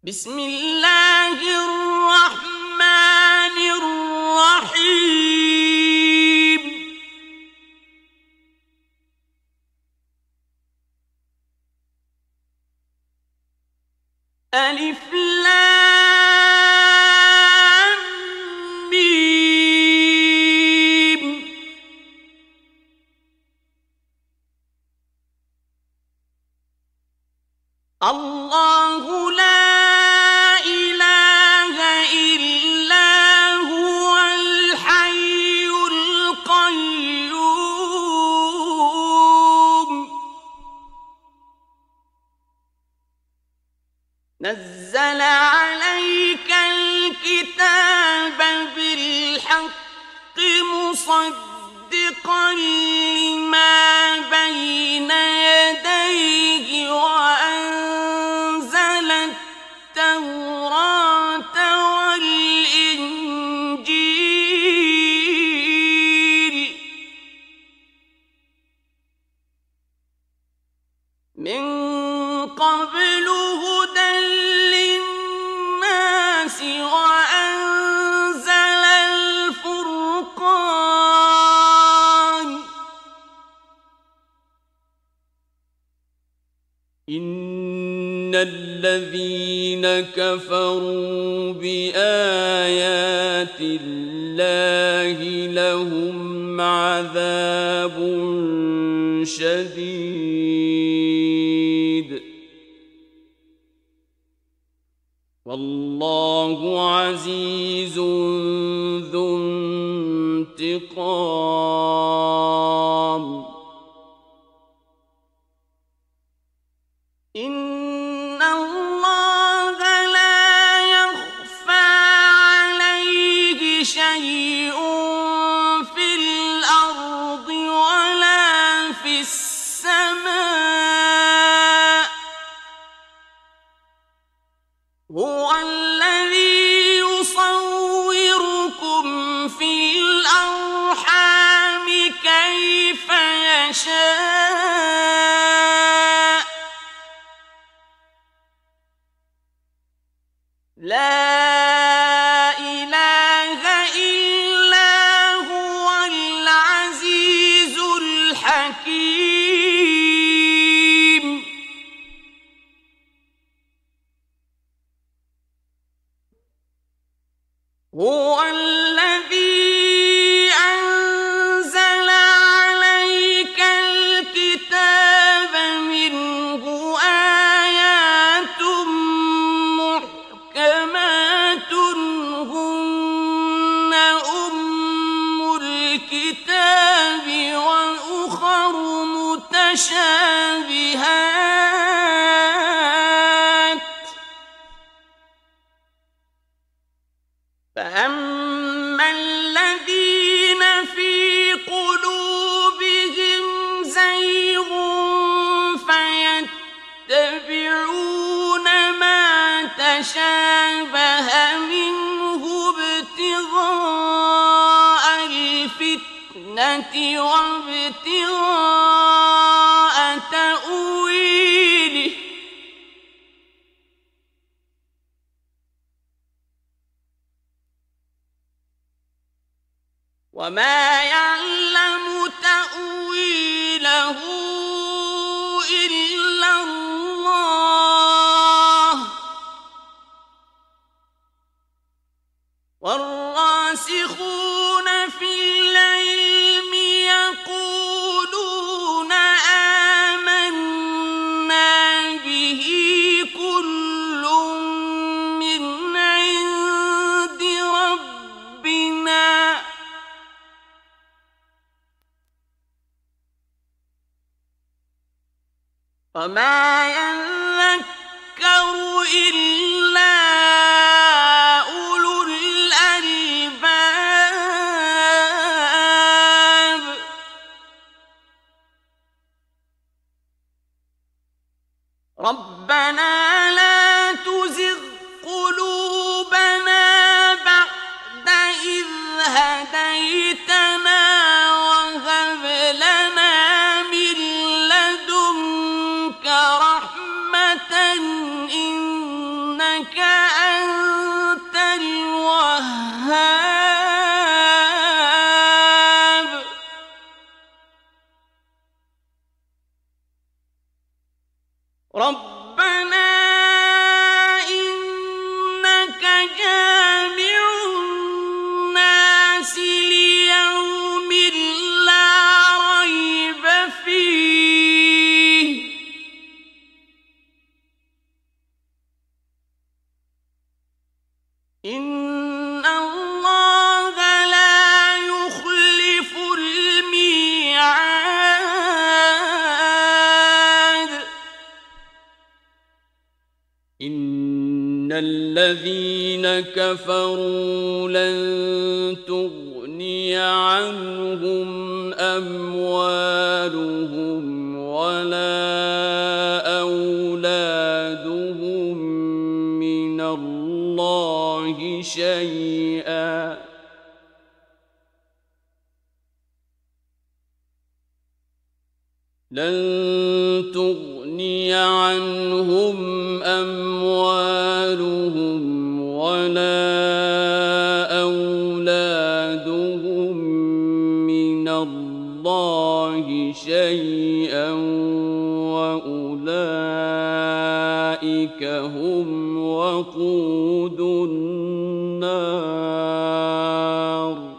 بسم الله الرحمن الرحيم. ألف لام ميم. الله لا إله إلا هو الحي القيوم. نزل عليك الكتاب بالحق مصدقا لما بين يديه وأنزل التوراة والإنجيل من قبل هدى للناس وأنزل الفرقان. إن الذين كفروا بآيات الله لهم عذاب شديد والله عزيز ذو انتقام. إن الله لا يخفى عليه شيء في الأرض ولا في السماء. هو الذي يصوركم في الأرحام كيف يشاء. لا إله إلا هو العزيز الحكيم. هو الذي أنزل عليك الكتاب منه آيات محكمات هن أم الكتاب وأخر متشابهات. فأما الذين في قلوبهم زيغ فيتبعون ما تشابه منه ابتغاء الفتنة وابتغاء تأويله. وما يعلم تأويله إلا الله والراسخون في العلم يقولون آمنا به كل من عند ربنا وما يذكر إلا أولو الألباب. ربنا لا تزغ قلوبنا بعد إذ هديتنا وهب لنا من لدنك رحمة إنك إنك أنت الوهاب ربنا إنك جامع الناس ليوم لا ريب فيه إن الله لا يخلف الميعاد إن الذين كفروا لن تغني عنهم أموالهم ولا أولادهم من الله شيئا لن تغني عنهم أموالهم ولا أولادهم من الله شيئا وأولئك هم وقود النار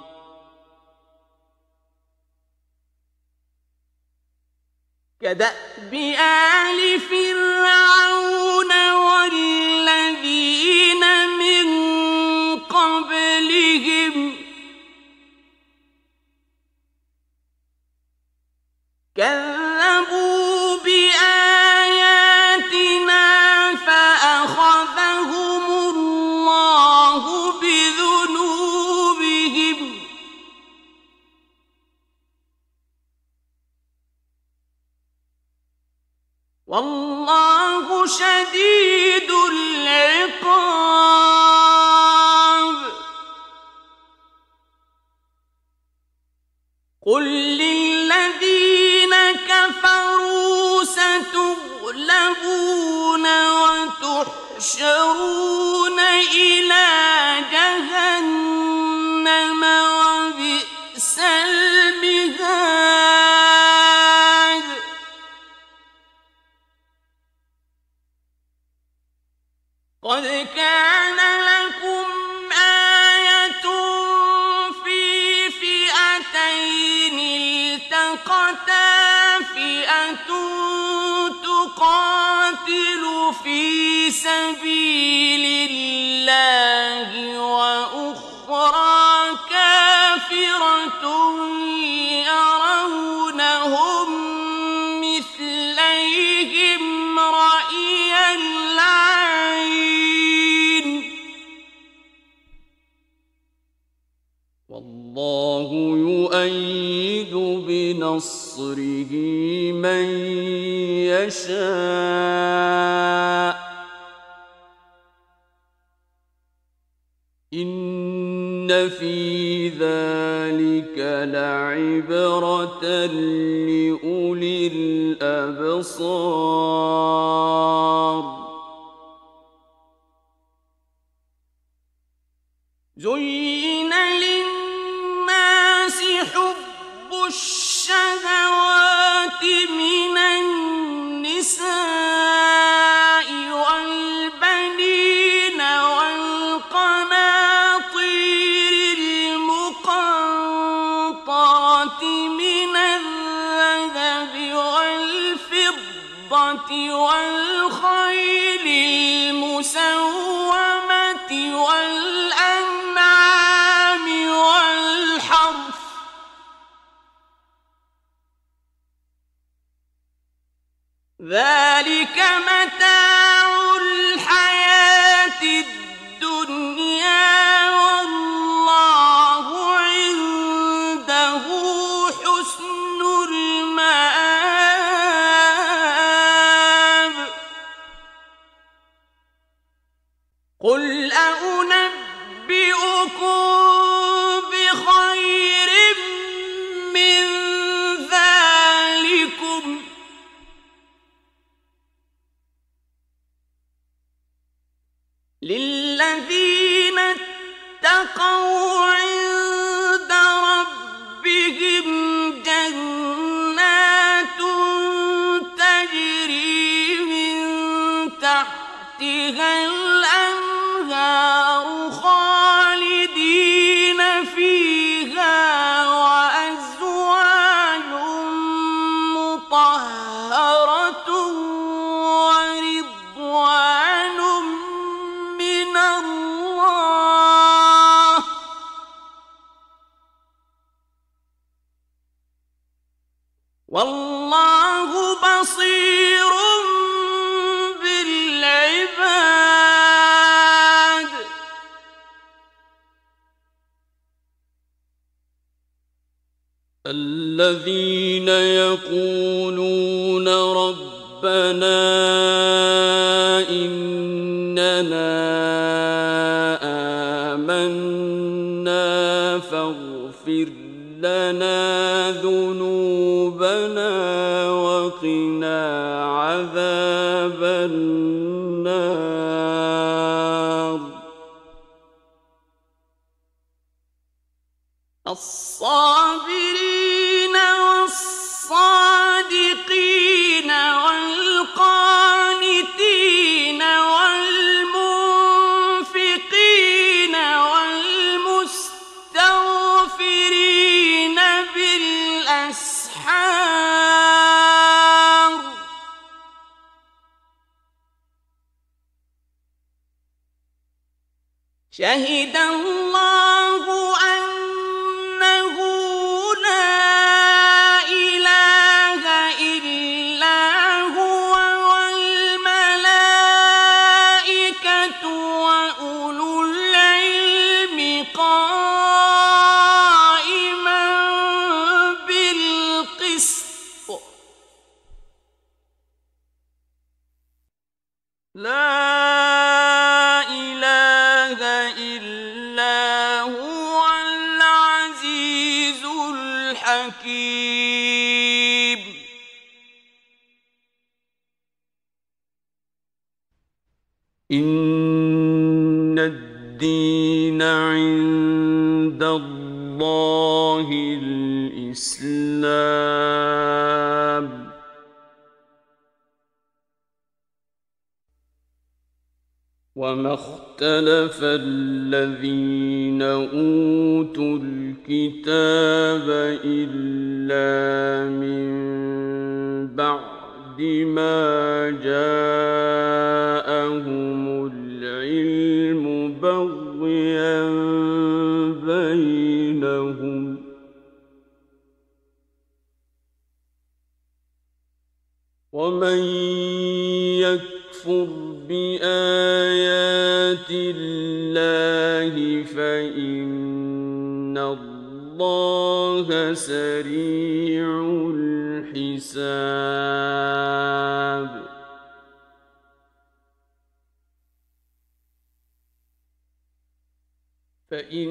كدأب آل فرعون والذين من قبلهم كذبوا بآياتنا فأخذهم الله بذنوبهم والله شديد العقاب قل للذين كفروا ستغلبون وتحشرون إلى جهنم وبئس المهاد قد كان لكم آية في فئتين التقتا فئة تقاتل في سبيل الله وأخرى كافرة يرونهم مثليهم رأي العين والله يؤيد بنصره من يشاء إن في ذلك لعبرة لأولي الأبصار زين للناس حب الشهوات من النساء والبنين والقناطير المقنطرة من الذهب والفضة والخيل المسومة والأنعام والحرث ذلك متاع الحياة الدنيا والله عنده حسن المآب قل أنبئكم بخير من ذلكم للذين اتقوا عند ربهم جنات تجري من تحتها الأنهار خالدين فيها وأزواج مطهرة ورضوان من الله والله بصير بالعباد الذين يقولون ربنا إننا آمنا فاغفر لنا ذنوبنا وقنا عذاب النار الصابرين والصادقين والقانتين والمنفقين والمستغفرين بالأسحار شهد الله أنه لا إله إلا هو والملائكة وأولو العلم قائما بالقسط لا إله إلا هو العزيز الحكيم إن الدين عند الله الإسلام وما اختلف الذين أوتوا الكتاب إلا من بعد ما جاءهم العلم بغيا بينهم ومن يكفر بآيات الله فإن الله سريع الحساب فإن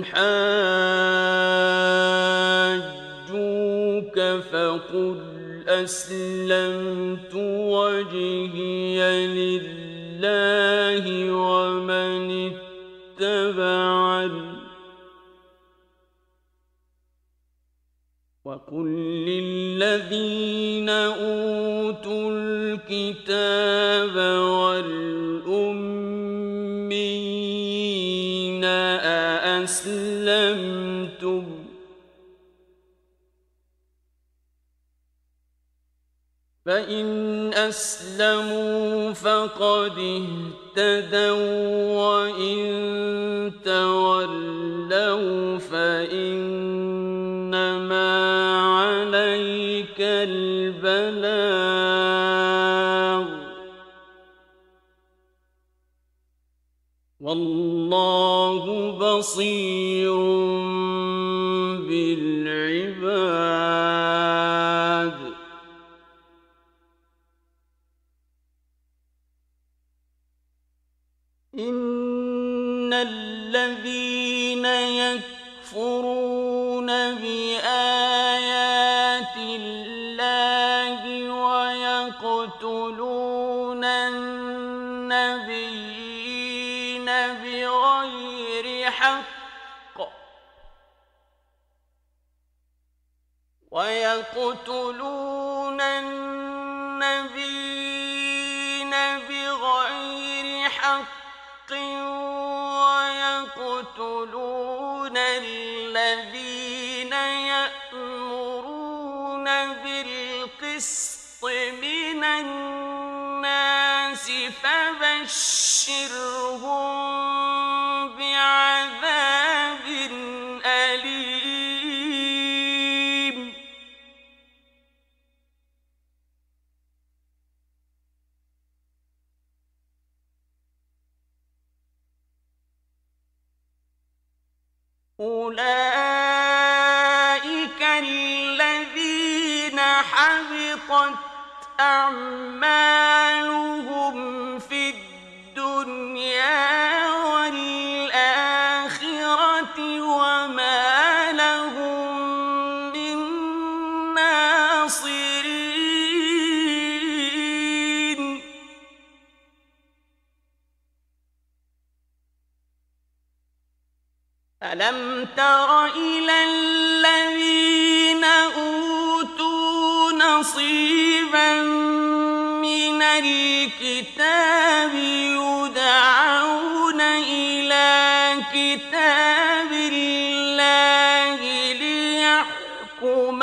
حاجوك فقل أسلمت وجهي لله ومن اتبعني وقل للذين أوتوا الكتاب والأميين أأسلمتم فإن أسلموا فقد اهتدوا وإن تولوا فإنما عليك البلاغ والله بصير بالعباد إن الذين يكفرون بآيات الله ويقتلون النبيين بغير حق ويقتلون النبيين بغير حق ويقتلون الذين يأمرون بالقسط من الناس فبشرهم بعذاب أليم. أولئك الذين حبطت أعمالهم في الدنيا والآخرة وما لهم من ناصرين. ألم تر إلى الذين أوتوا نصيبا من الكتاب يدعون إلى كتاب الله ليحكم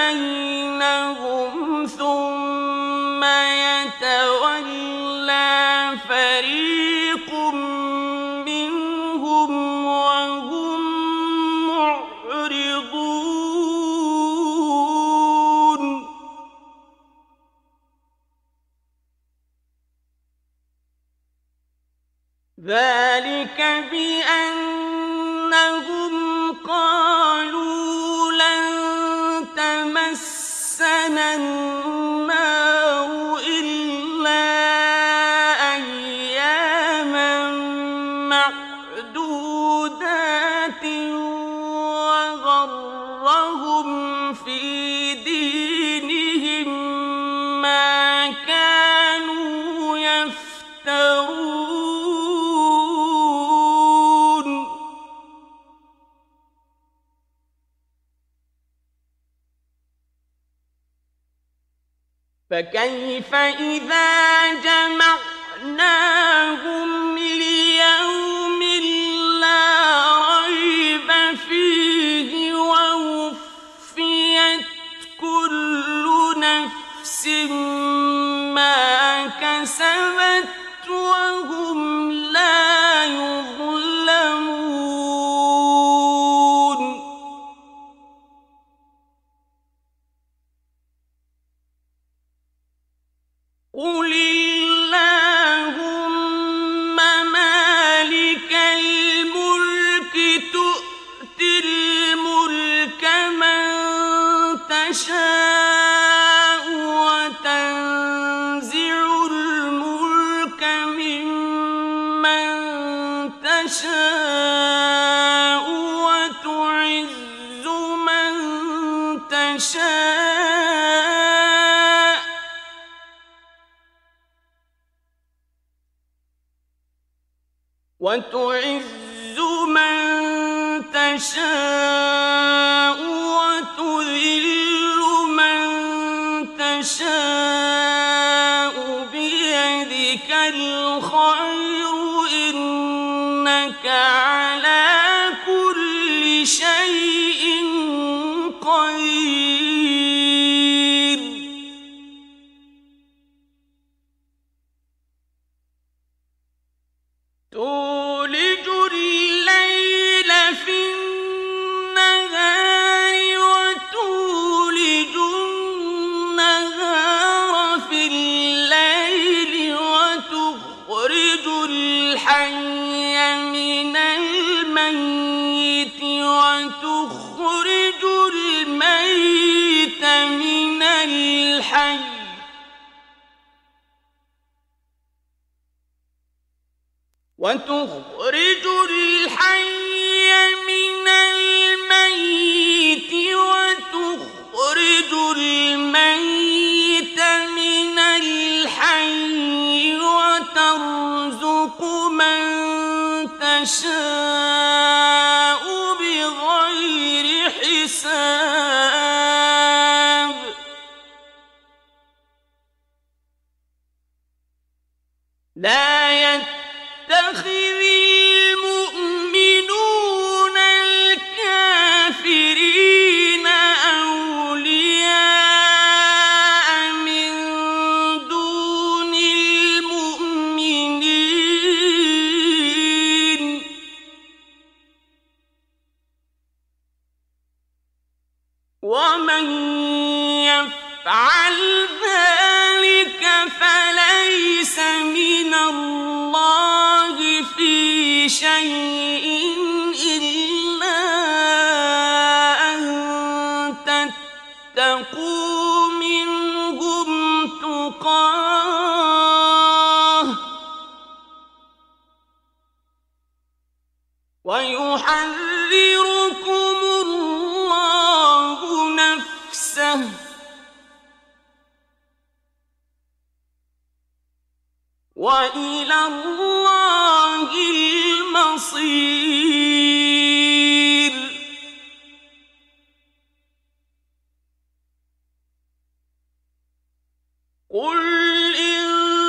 بينهم ثم يتولى فريق منهم وهم معرضون. ذلك بأنهم قالوا لن تمسنا النار إلا أياما معدودات وغرهم في دينهم ما كانوا يفترون. فكيف إذا جمعناهم ليوم لا ريب فيه ووفيت كل نفس ما كسبت وهم لا يظلمون. قل اللهم مالك الملك تؤتي الملك من تشاء وتنزع الملك ممن تشاء وتعز من تشاء وتعز من تشاء وتذل من تشاء بيدك الخير إنك على كل شيء قدير. تولج الليل في النهار وتولج النهار في الليل وتخرج الحي من الميت وتخرج الميت من الحي وتخرج الحي من الميت وتخرج الميت من الحي وترزق من يشاء بغير حساب لا يتخذ المؤمنون الكافرين أولياء من دون المؤمنين ومن يفعل ذلك فليس من الله في شيء إلا أن تتقوا منهم تقاه ويحذركم الله نفسه وإلى الله المصير قل إن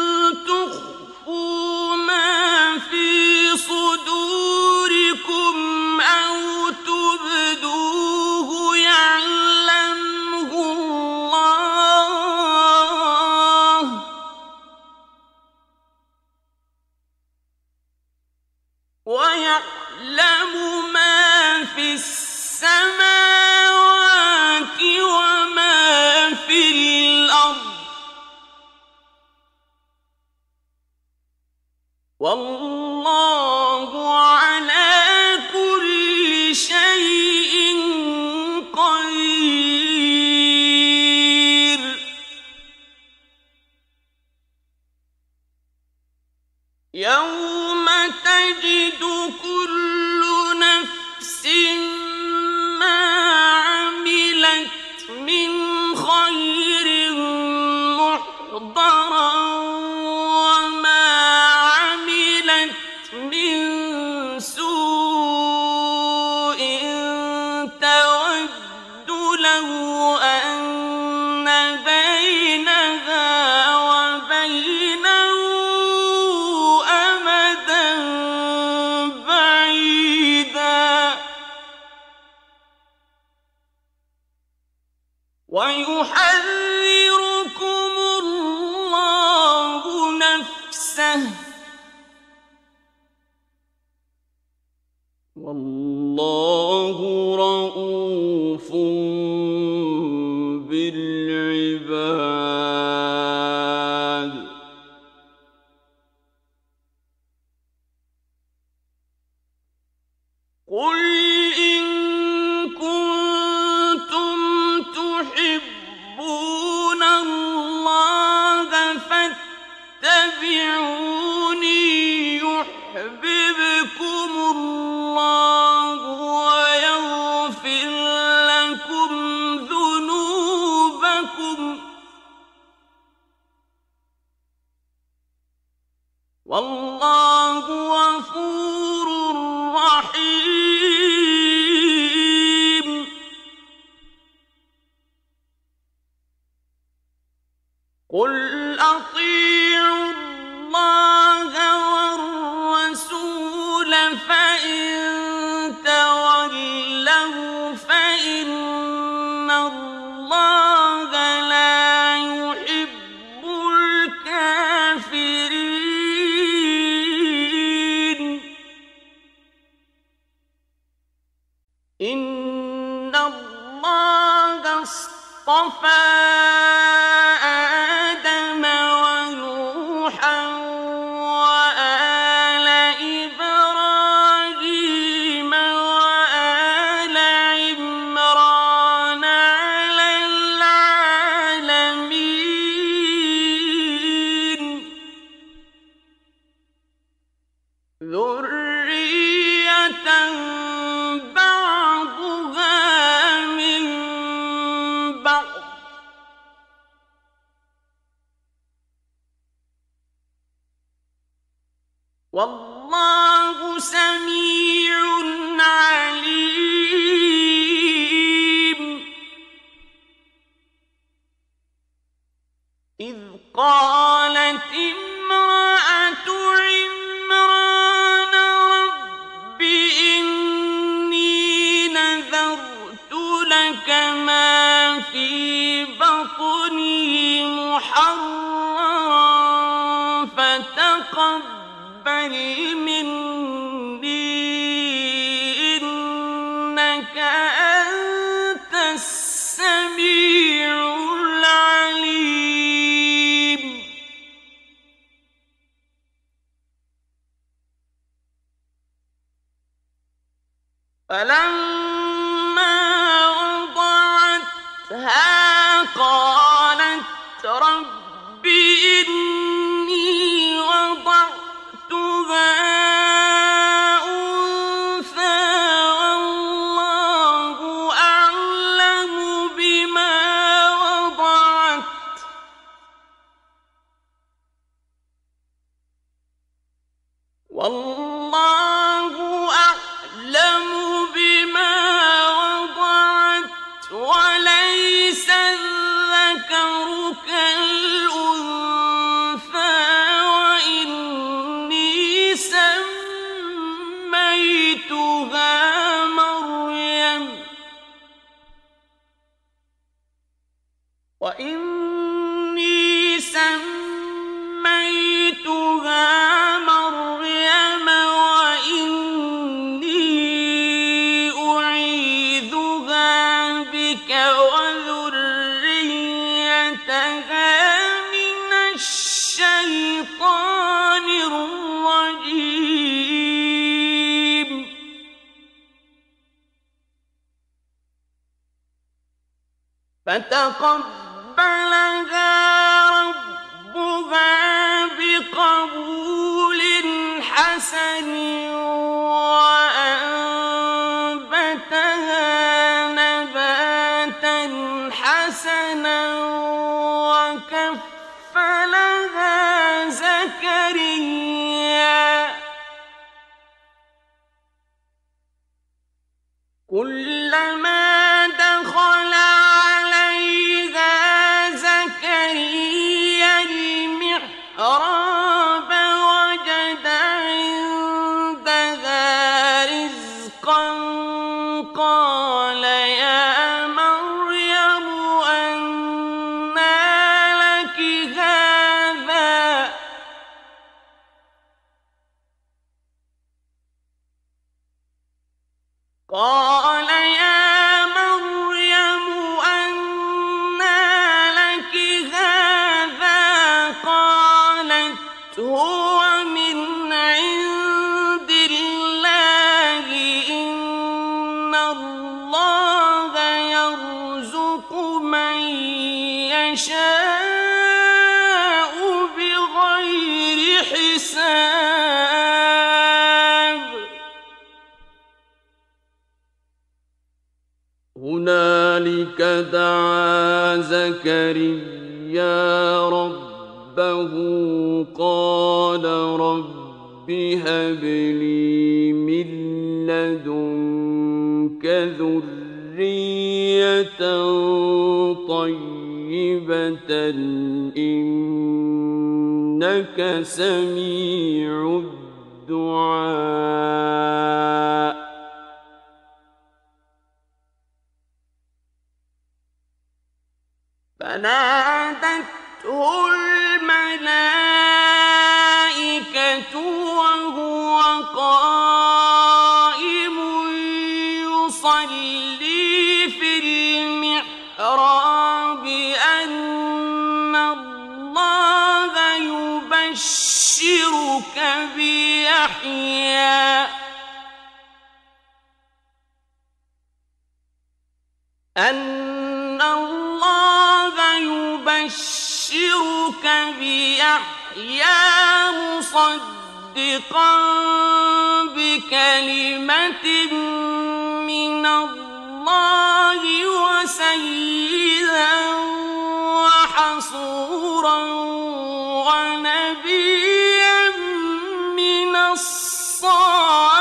تخفوا ما في صدوركم أو تبدوه يعلمه الله ويعلم ما في السماوات وما في الأرض والله على كل شيء قدير يوم تجد كل نفس ما عملت من خير محضرا وما عملت من سوء تود لو أن بينها وبينه أمدا بعيدا ويحذركم الله نفسه والله رؤوف بالعباد قل إن كنتم تحبون الله فاتبعوني يحببكم الله ويغفر لكم ذنوبكم والله غفور رحيم قل أطيعوا الله والرسول فإن تولوا فإن الله لا يحب الكافرين إن الله اصطفى آدم ونوحا وآل إبراهيم وآل عمران على العالمين ذرية بعضها من بعض والله سميع عليم. إذ قالت امرأة عمران رب إني نذرت لك ما في بطني محررا فتقبل مني إنك أنت السميع العليم. فلما وضعتها قالت رب إني وضعتها أنثى والله أعلم بما وضعت وليس الذكر كالأنثى وإني سميتها مريم أعيذها بك وذريتها من الشيطان الرجيم. فتقبلها ربها بقبول حسن وأنبتها نباتا حسنا وكفلها زكريا كلما دخل عليها زكريا المحراب وجد عندها رزقا قال يا مريم أنى لك هذا قالت هو من عند الله إن الله يرزق من يشاء بغير حساب. هنالك دعا زكريا ربه قال رب هب لي من لدنك ذرية طيبة إنك سميع الدعاء. فنادته الملائكة وهو قائم يصلي في المحراب أن الله يبشرك بيحيى مصدقا بكلمة من الله وسيدا وحصورا ونبيا من الصالحين.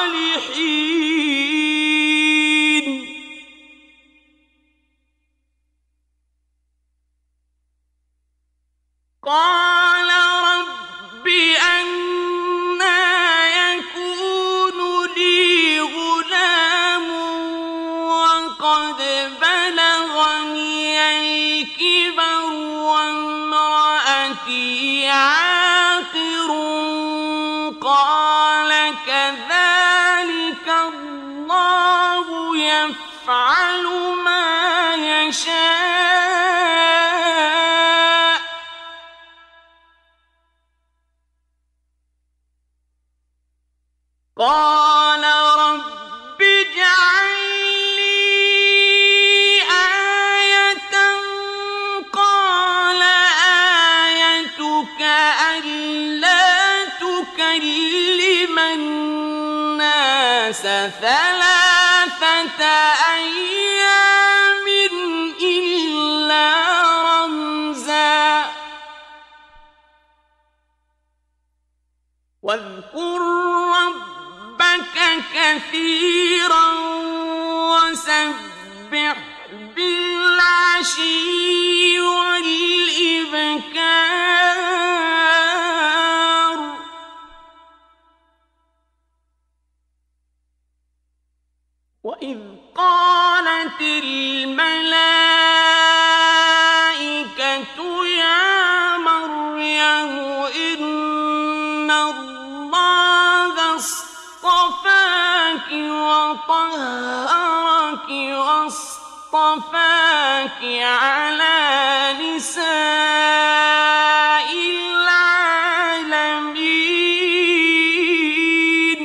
يفعل ما يشاء قال رب اجعل لي آية قال آيتك ألا تكلم الناس 3 أيام إلا رمزا واذكر ربك كثيرا وسبح بالعشي والإبكار وإذ قالت الملائكة يا مريم إن الله اصطفاك وطهرك واصطفاك على نساء العالمين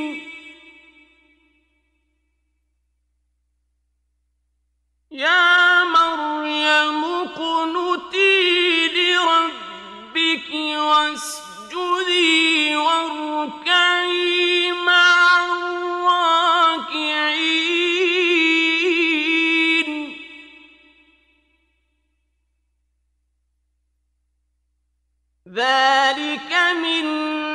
يا مريم اقنتي لربك واسجدي واركعي مع الراكعين ذلك من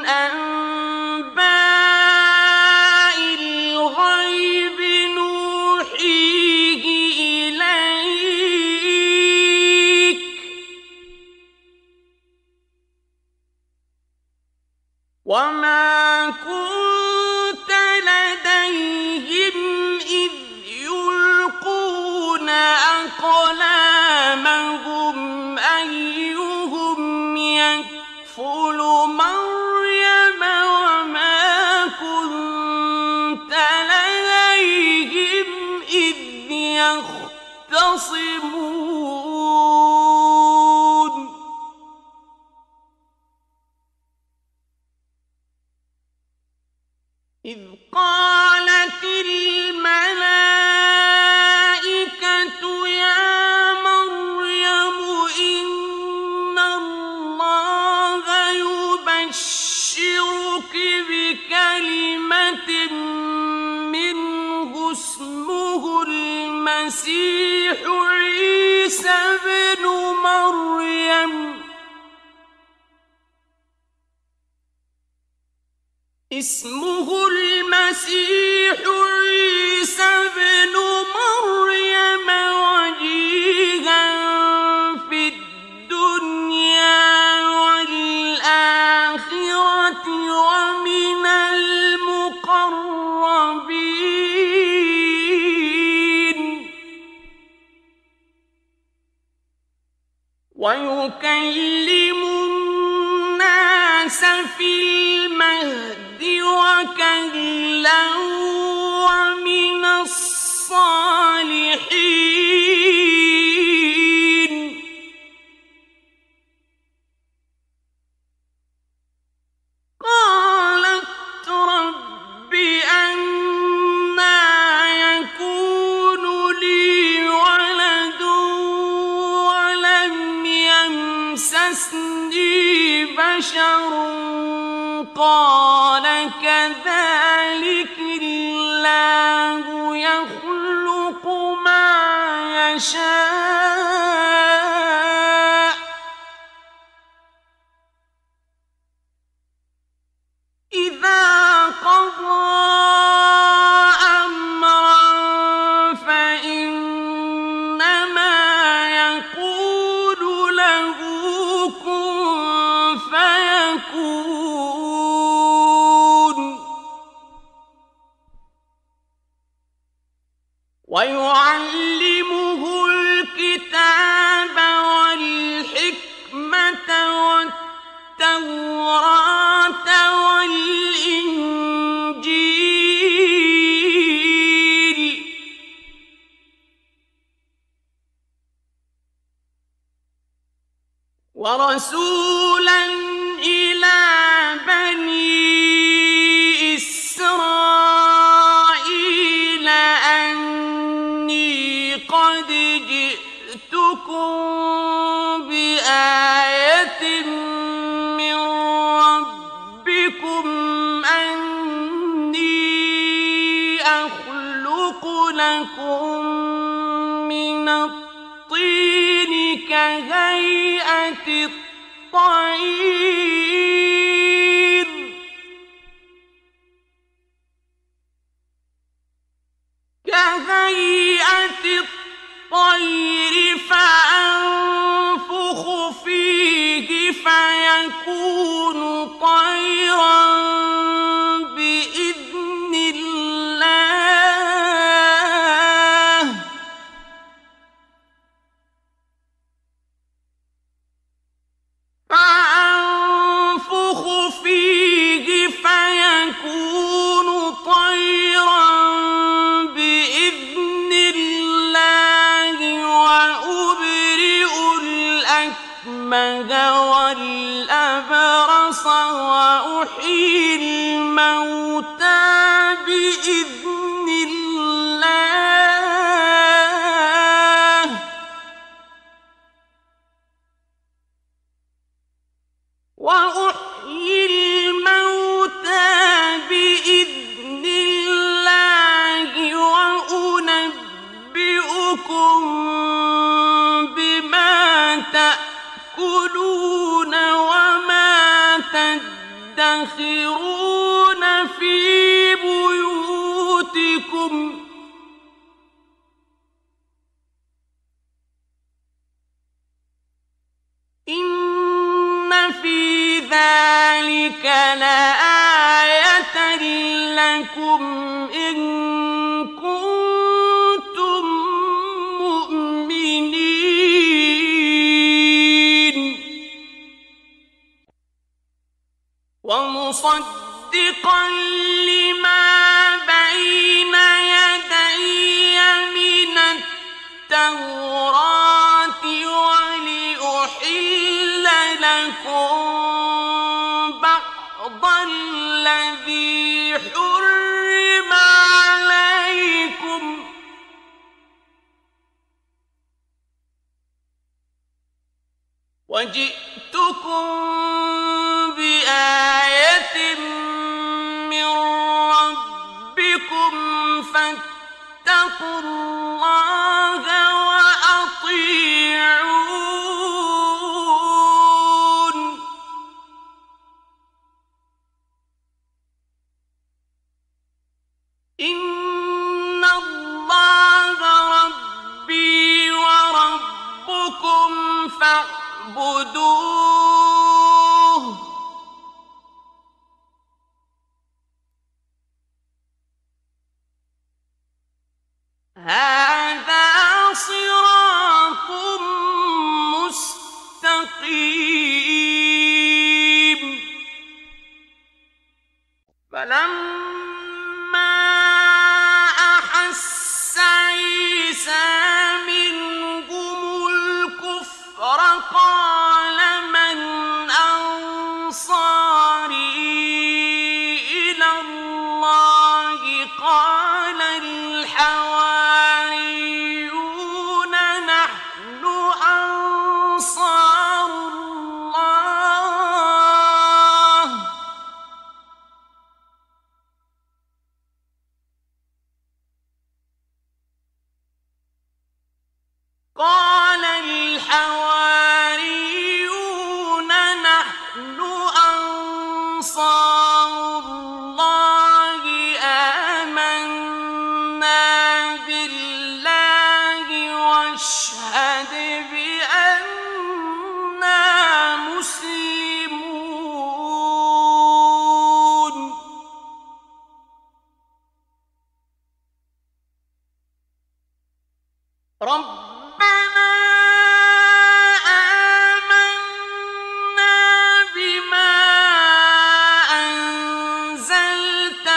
أنباء الغيب نوحيه إليك وما كنت لديهم إذ يلقون أقلامهم أيهم يكفل مريم وما كنت لديهم إذ يختصمون إذ قالت الملائكة يا مريم إن الله يبشرك بكلمة منه اسمه المسيح عيسى ابن مريم اسمه المسيح عيسى ابن مريم وجيها في الدنيا والآخرة ومن المقربين ويكلم الناس في المهد وكهلا ومن الصالحين قالت رب أنى يكون لي ولد ولم يمسسني بشر قال كذلك الله يخلق ما يشاء إذا قضى أمرا فإنما يقول له كن فيكون ويعلمه الكتاب والحكمة والتوراة والإنجيل ورسولا إلى بني إسرائيل أني قد جئتكم بآية من ربكم أني أخلق لكم من الطين كهيئة الطير فأنفخ فيه فيكون طيرا بإذن الله والأبرص وأحيي الموتى بإذن الله وأنبئكم بما تأكلون وما تدخرون في بيوتكم إن في ذلك لآية لكم إن كنتم مؤمنين ومصدقا لما بين يدي من التوراة ولأحل لكم بعض الذي حرم عليكم وجئتكم بآية من ربكم فاتقوا الله وأطيعون إن الله ربي وربكم فاعبدوه هذا صراط مستقيم فلما أحس عيسى منهم الكفر قال من أنصاري إلى الله قال الحواريون نحن أنصار الله قال الحواريون نحن أنصار الله آمنا بالله واشهد بأننا مسلمون ربنا آمنا بما أنزلت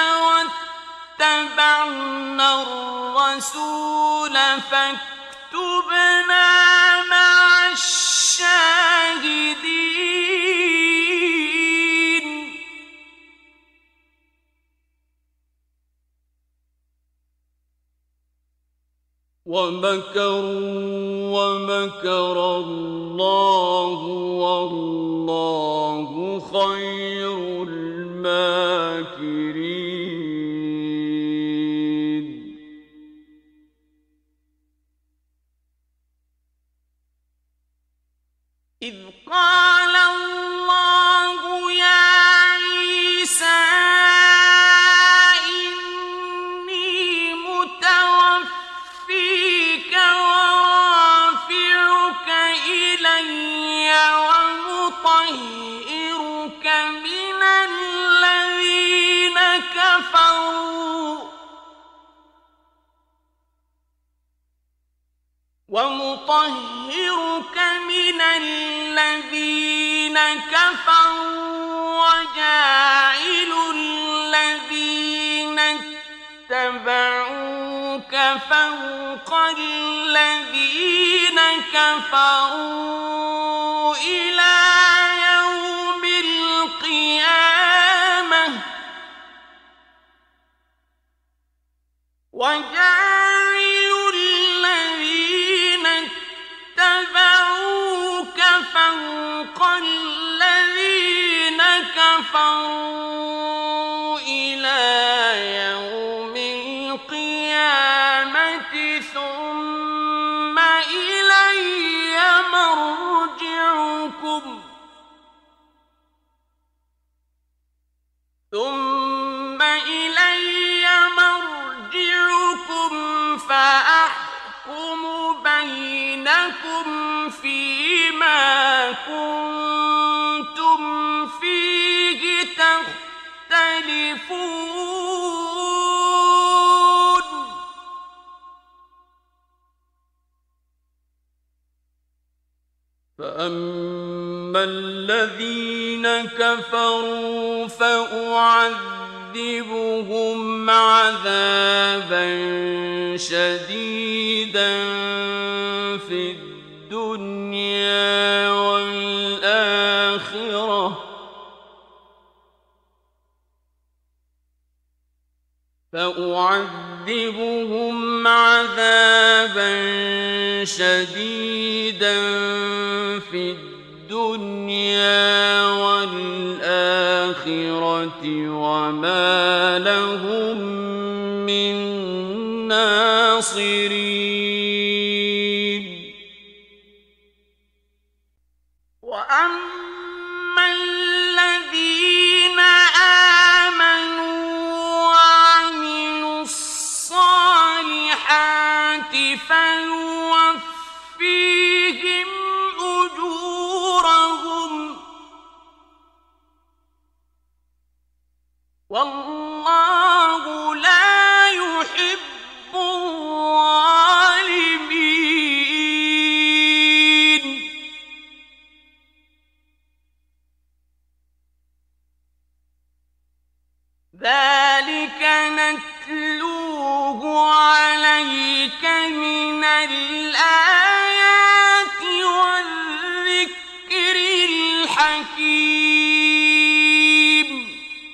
واتبعنا الرسول فاكتبنا مع الشهيدين الشاهدين ومكروا ومكر الله والله خير الماكرين إذ قال الله يا عيسى إني متوفيك ورافعك إلي ومطهرك من الذين كفروا وجاعل الذين اتبعوك فوق الذين كفروا إلى يوم القيامة وجاعل الذين اتبعوك فوق الذين كفروا إلى يوم القيامة ثم إلي مرجعكم فأحكم بينكم فيما كنتم فيه تختلفون فأما الذين كفروا فأعذبهم عذابا شديدا في الدنيا والآخرة فأعذبهم عذابا شديدا في الدنيا والآخرة وما لهم من ناصرين وأما الذين آمنوا وعملوا الصالحات فيوفيهم أجورهم والله لا يحب الظالمين ذلك نتلوه عليك من الآيات والذكر الحكيم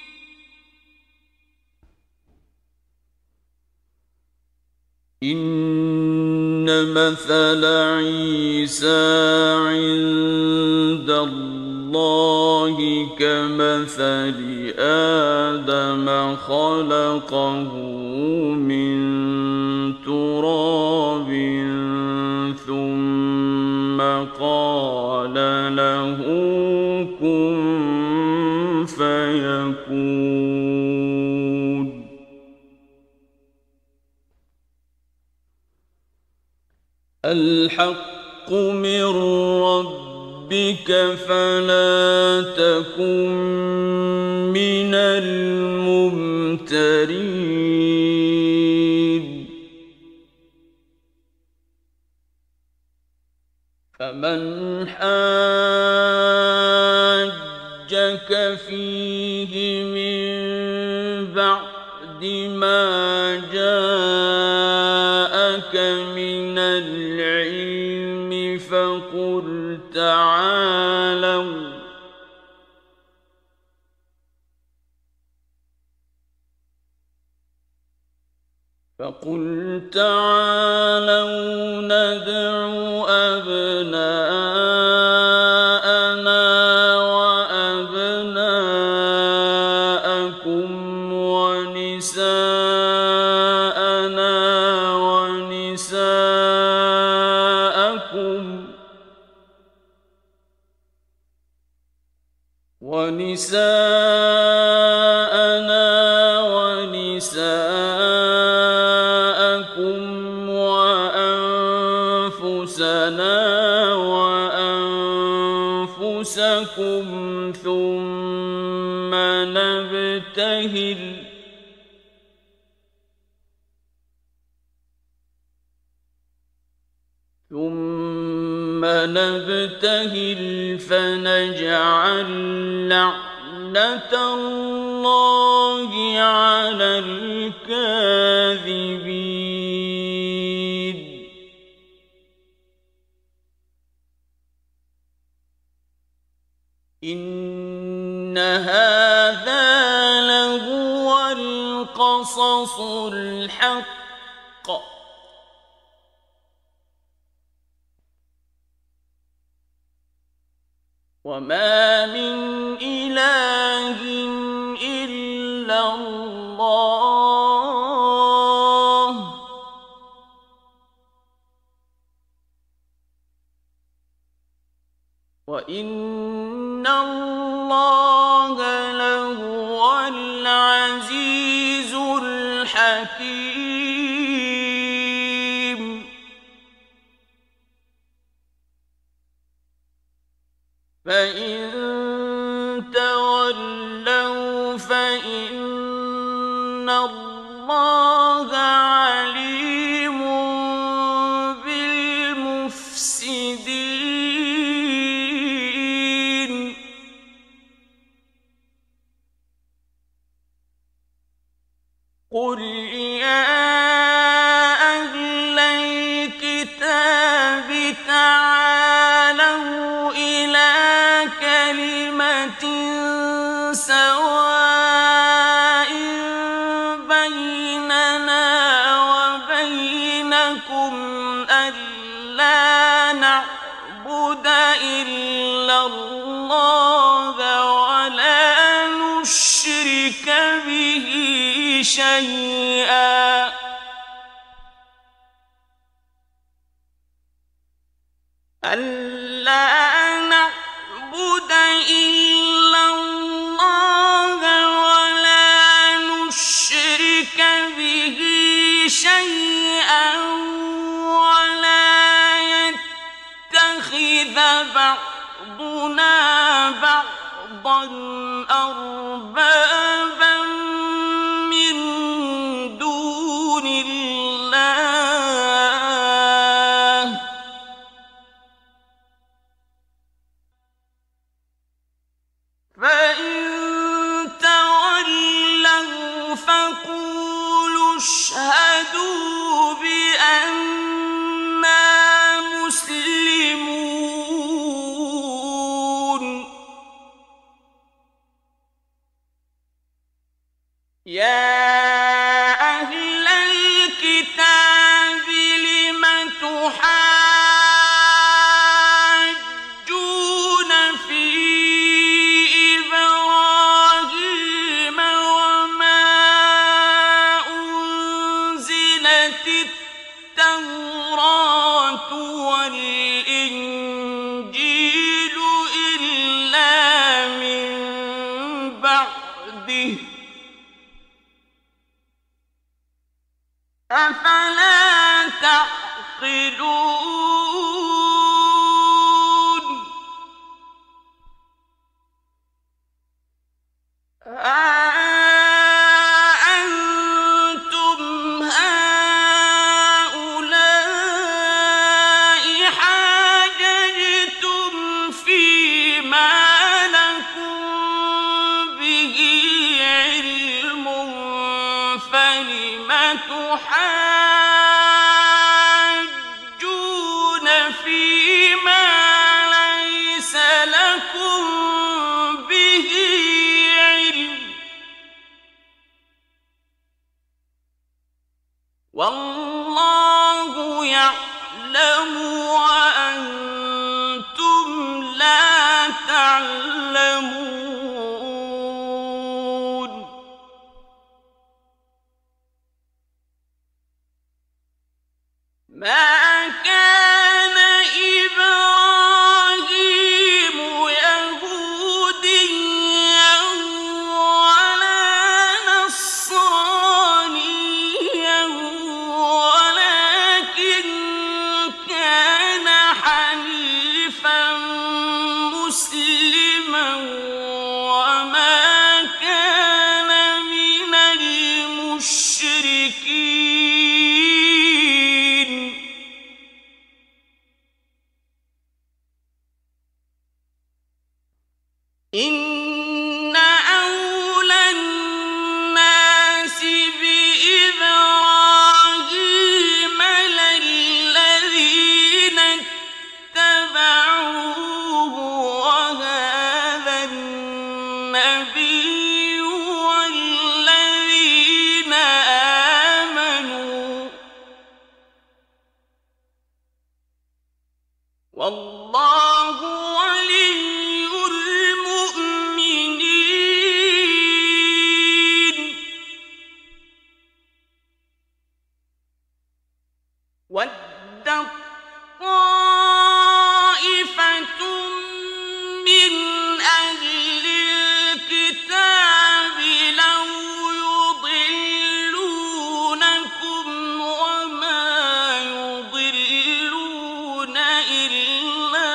إن مثل عيسى عند الله كمثل آدم خلقه من تراب ثم قال له كن فيكون الحق من ربك فلا تكن من الممترين فمن حاجك فيه من بعد ما جاءك من العلم فقل تعالوا فقل تعالوا ندع أبناءنا وأبناءكم ونساءنا ونساءكم وأنفسنا وأنفسكم ثم نبتهل فنجعل لعنة الله على الكاذبين إن هذا لهو القصص الحق وما من إله إلا الله وإن الله لهو العزيز الحكيم فإن تولوا فإن الله عليم بالمفسدين قل يا أهل الكتاب تعالوا إلى كلمة سواء بيننا وبينكم ألا نعبد إلا الله ولا نشرك به شيئا ألا نعبد إلا الله ولا نشرك به شيئا ولا يتخذ بعضنا بعضا أربابا من دون الله فإن تولوا فقولوا اشهدوا بأننا مسلمون يا أهل الكتاب لم تحاجون في إبراهيم وما أنزلت التوراة والإنجيل إلا من بعده أفلا تعقلون أأنتم هؤلاء حاججتم فيما لكم به علم فلم تحاجون فيما ليس لكم به علم والله يعلم وأنتم لا تعلمون ما كان إبراهيم يهوديا ولا نصرانيا ولكن كان حنيفا مسلما وما كان من المشركين إن أولى الناس بإبراهيم للذين اتبعوه وهذا النبي والذين آمنوا والله ولي المؤمنين ودت طائفة من أهل الكتاب لو يضلونكم وما يضلون إلا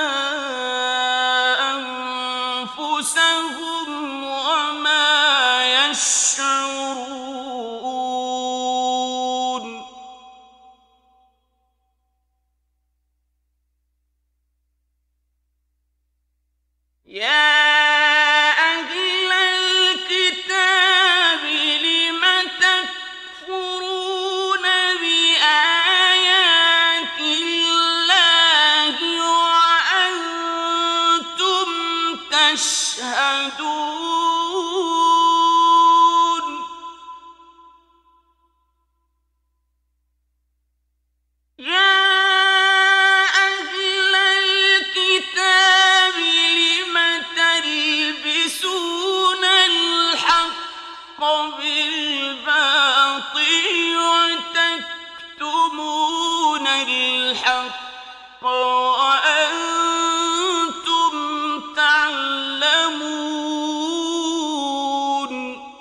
أنفسهم وما يشعرون يا أهل الكتاب لم تكفرون بآيات الله وأنتم تشهدون يا أهل الكتاب لم تلبسون الحق بالباطل وتكتمون الحق وأنتم تعلمون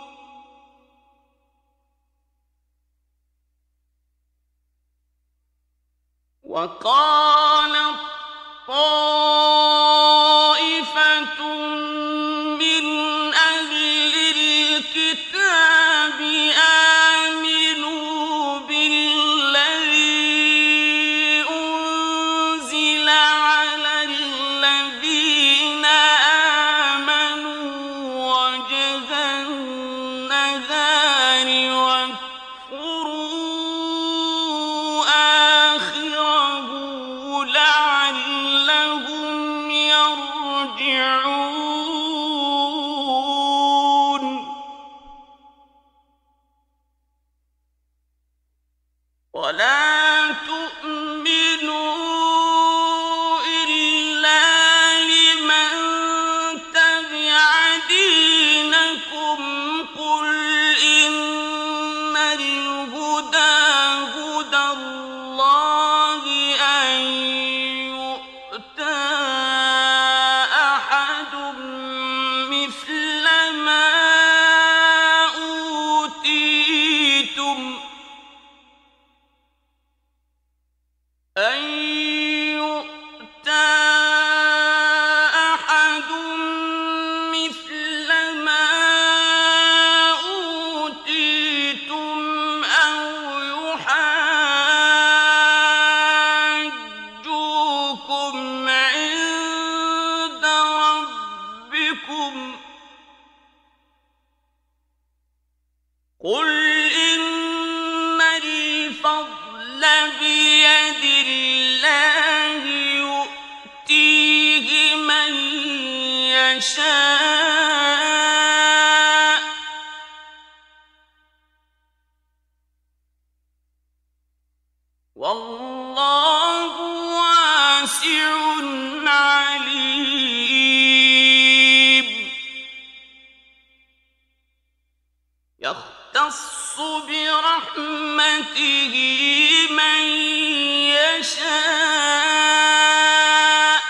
وقالت طائفة من أهل الكتاب آمنوا بالذي أنزل على الذين آمنوا وجه النهار واكفروا آخره لعلهم يرجعون ولا تؤمنوا إلا لمن تبع دينكم قل إن الهدى هدى الله أن يؤتى أحد مثل ما أوتيتم أن يؤتى أحد مثل ما أوتيتم أو يحاجوكم عند ربكم قل إن الفضل بيد الله يؤتيه من يشاء والله واسع عليم يختص برحمته من يشاء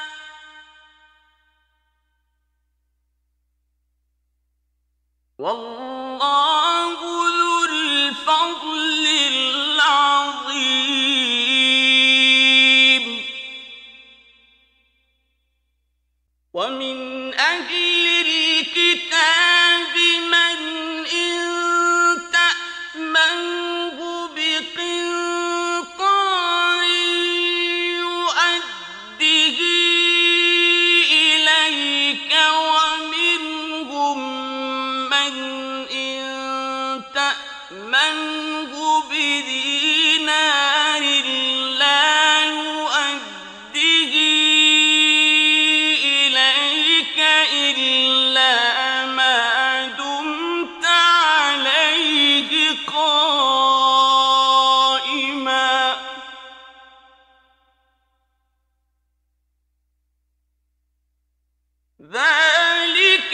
والله ذو الفضل العظيم ومن أهل الكتاب من إن تأمنه بقنطار يؤده إليك ومنهم من إن تأمنه بدينار لا يؤده إليك إلا ما دمت عليه قائما ذلك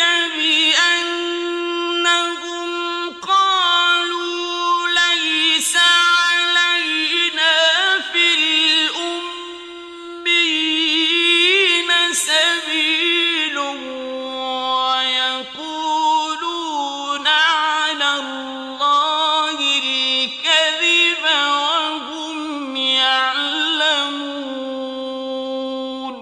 بأنهم قالوا ليس علينا في الأميين سبيل ويقولون على الله الكذب وهم يعلمون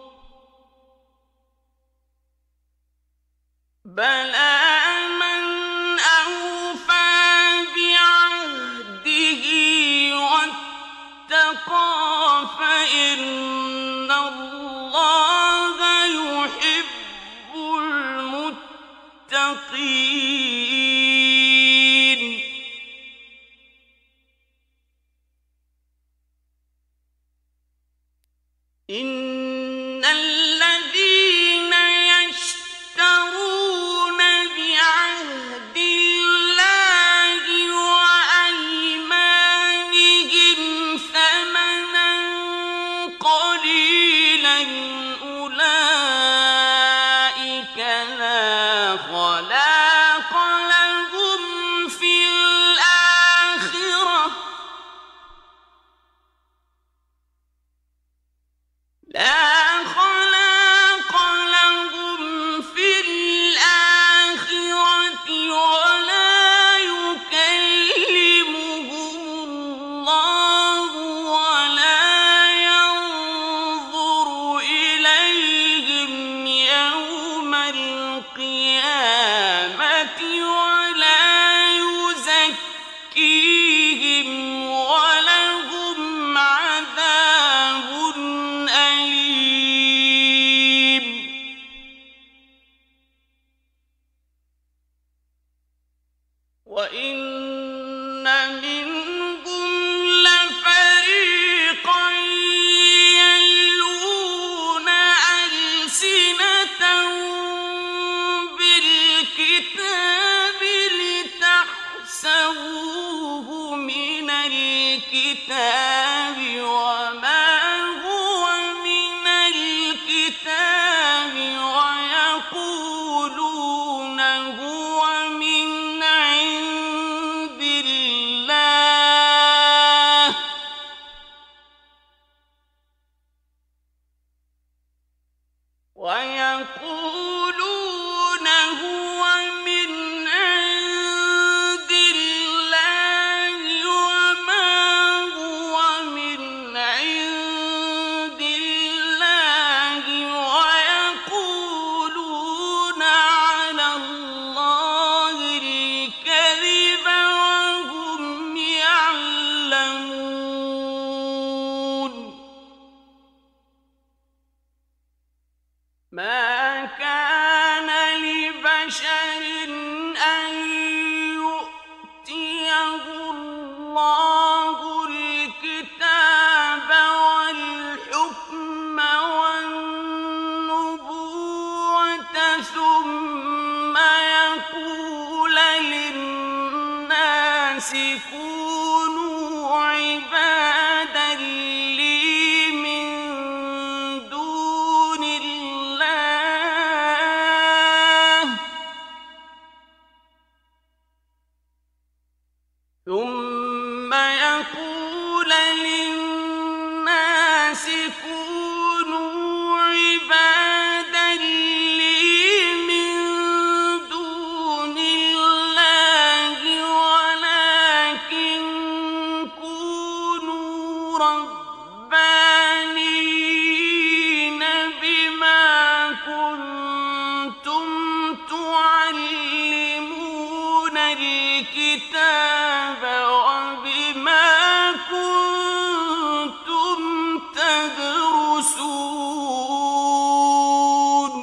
بلى من أوفى بعهده واتقى فإن الله يحب المتقين إن الذين يشترون بعهد الله وأيمانهم ثمنا قليلا أولئك لا خلاق لهم في الآخرة لا خلاق لهم في الآخرة ولا يكلمهم الله ولا ينظر إليهم يوم القيامة ولا يزكيهم ولهم عذاب أليم وإن منهم لفريقا يلوون ألسنتهم بالكتاب لتحسبوه من الكتاب وما هو من الكتاب ويقولون هو من عند الله ويقولون هو من عند الله وما هو من عند الله ويقولون على الله الكذب وهم يعلمون ما كان لبشر أن يؤتيه الله الكتاب والحكم والنبوة ثم يقول للناس كونوا عبادا يقول للناس كونوا عبادا لي من دون الله ولكن كونوا ربانيين بما كنتم تعلمون الكتاب وبما كنتم تدرسون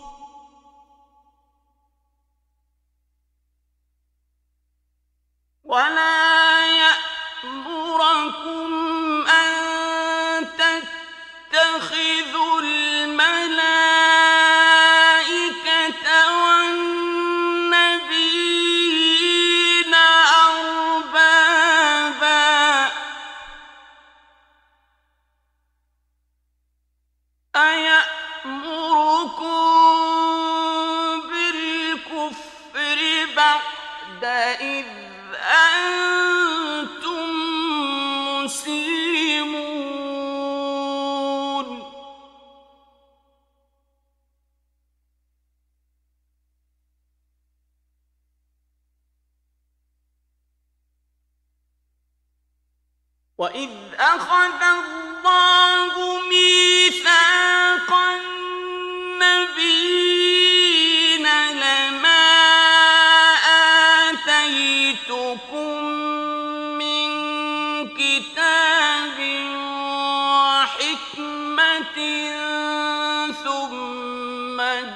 ولا يأمركم أن تتخذوا الملائكة والنبيين أربابا أيأمركم بالكفر بعد إذ أنتم مسلمون وإذ أخذ الله ميثاق النبيين لما آتيتكم من كتاب وحكمة ثم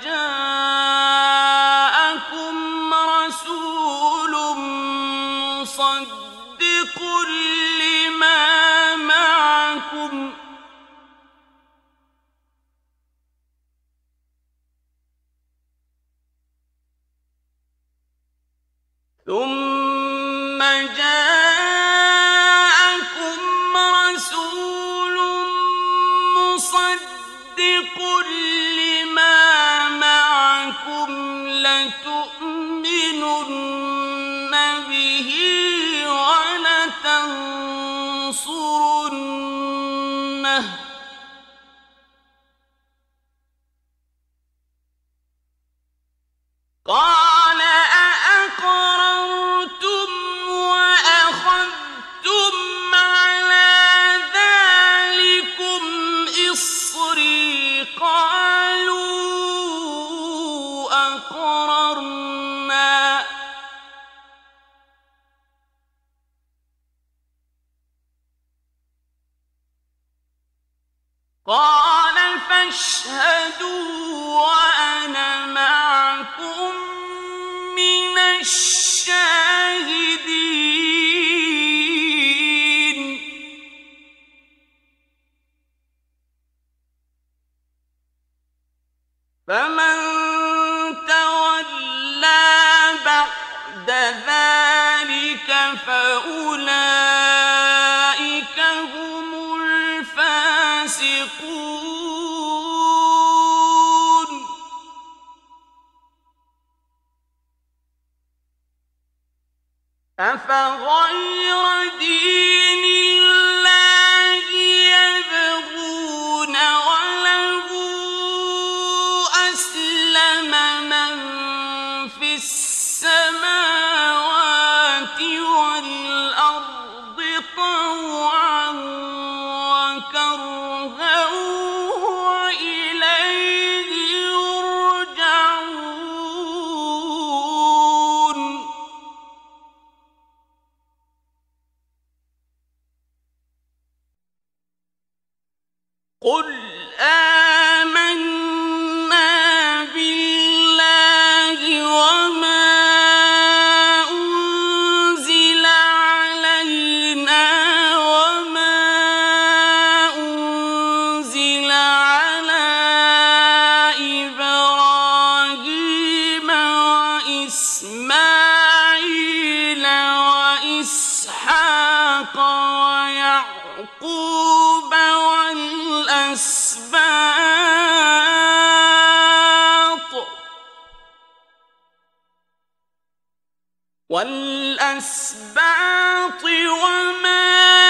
جاءكم رسول مصدق لما معكم لتؤمنن به ولتنصرنه قال أأقررتم وأخذتم على ذلكم إصري قالوا أقررنا قال فاشهدوا وأنا معكم من الشاهدين فمن تولى بعد ذلك فأولئك هم الفاسقون أفغير دين الله يبغون وله أسلم من في السماوات والأرض طوعا وكرها وإليه يرجعون قل آمنا بالله وما أنزل علينا وما أنزل على إبراهيم وإسماعيل وإسحاق ويعقوب والأسباط وما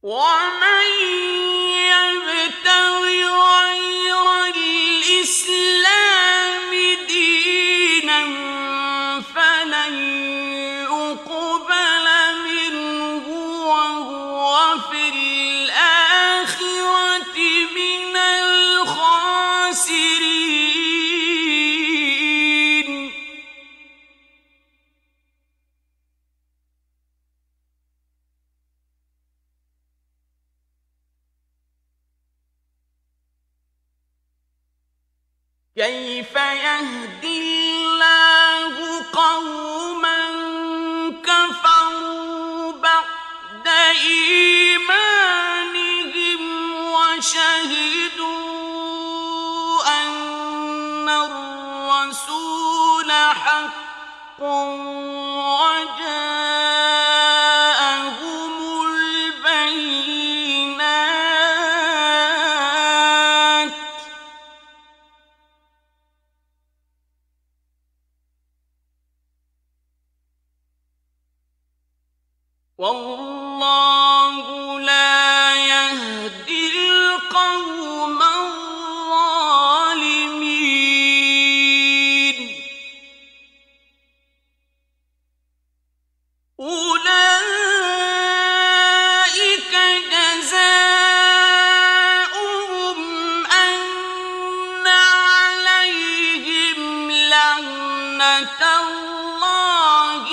ومن يبتغ غير الإسلام دينا فلن يقبل منه وهو في الآخرة من الخاسرين. كيف يهدي الله قوما كفروا بعد إيمانهم وشهدوا أن الرسول حق وجاءهم البينات والله لا يهدي القوم الظالمين. أولئك جزاؤهم أن عليهم لعنة الله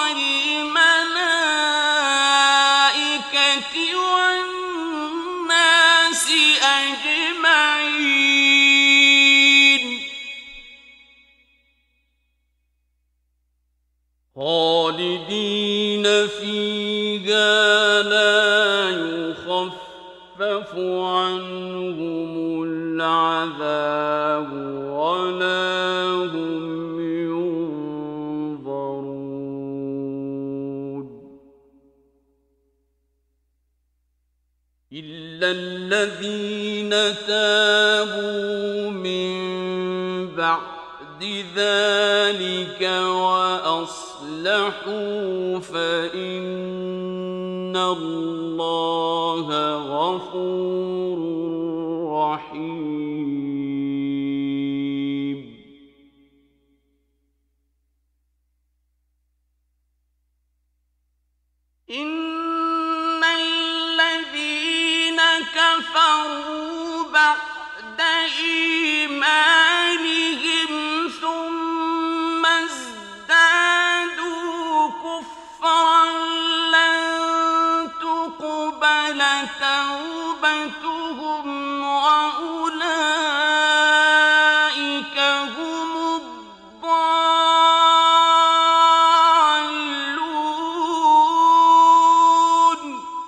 والملائكة والناس أجمعين خالدين فيها لا يخفف عنهم العذاب ولا هم ينظرون إلا الذين تابوا من بعد ذلك وأصلحوا فإن الله غفور رحيم. إن الذين كفروا بعد إيمانهم ثم ازدادوا كفرا لن تقبل توبتهم وأولئك هم الضالون.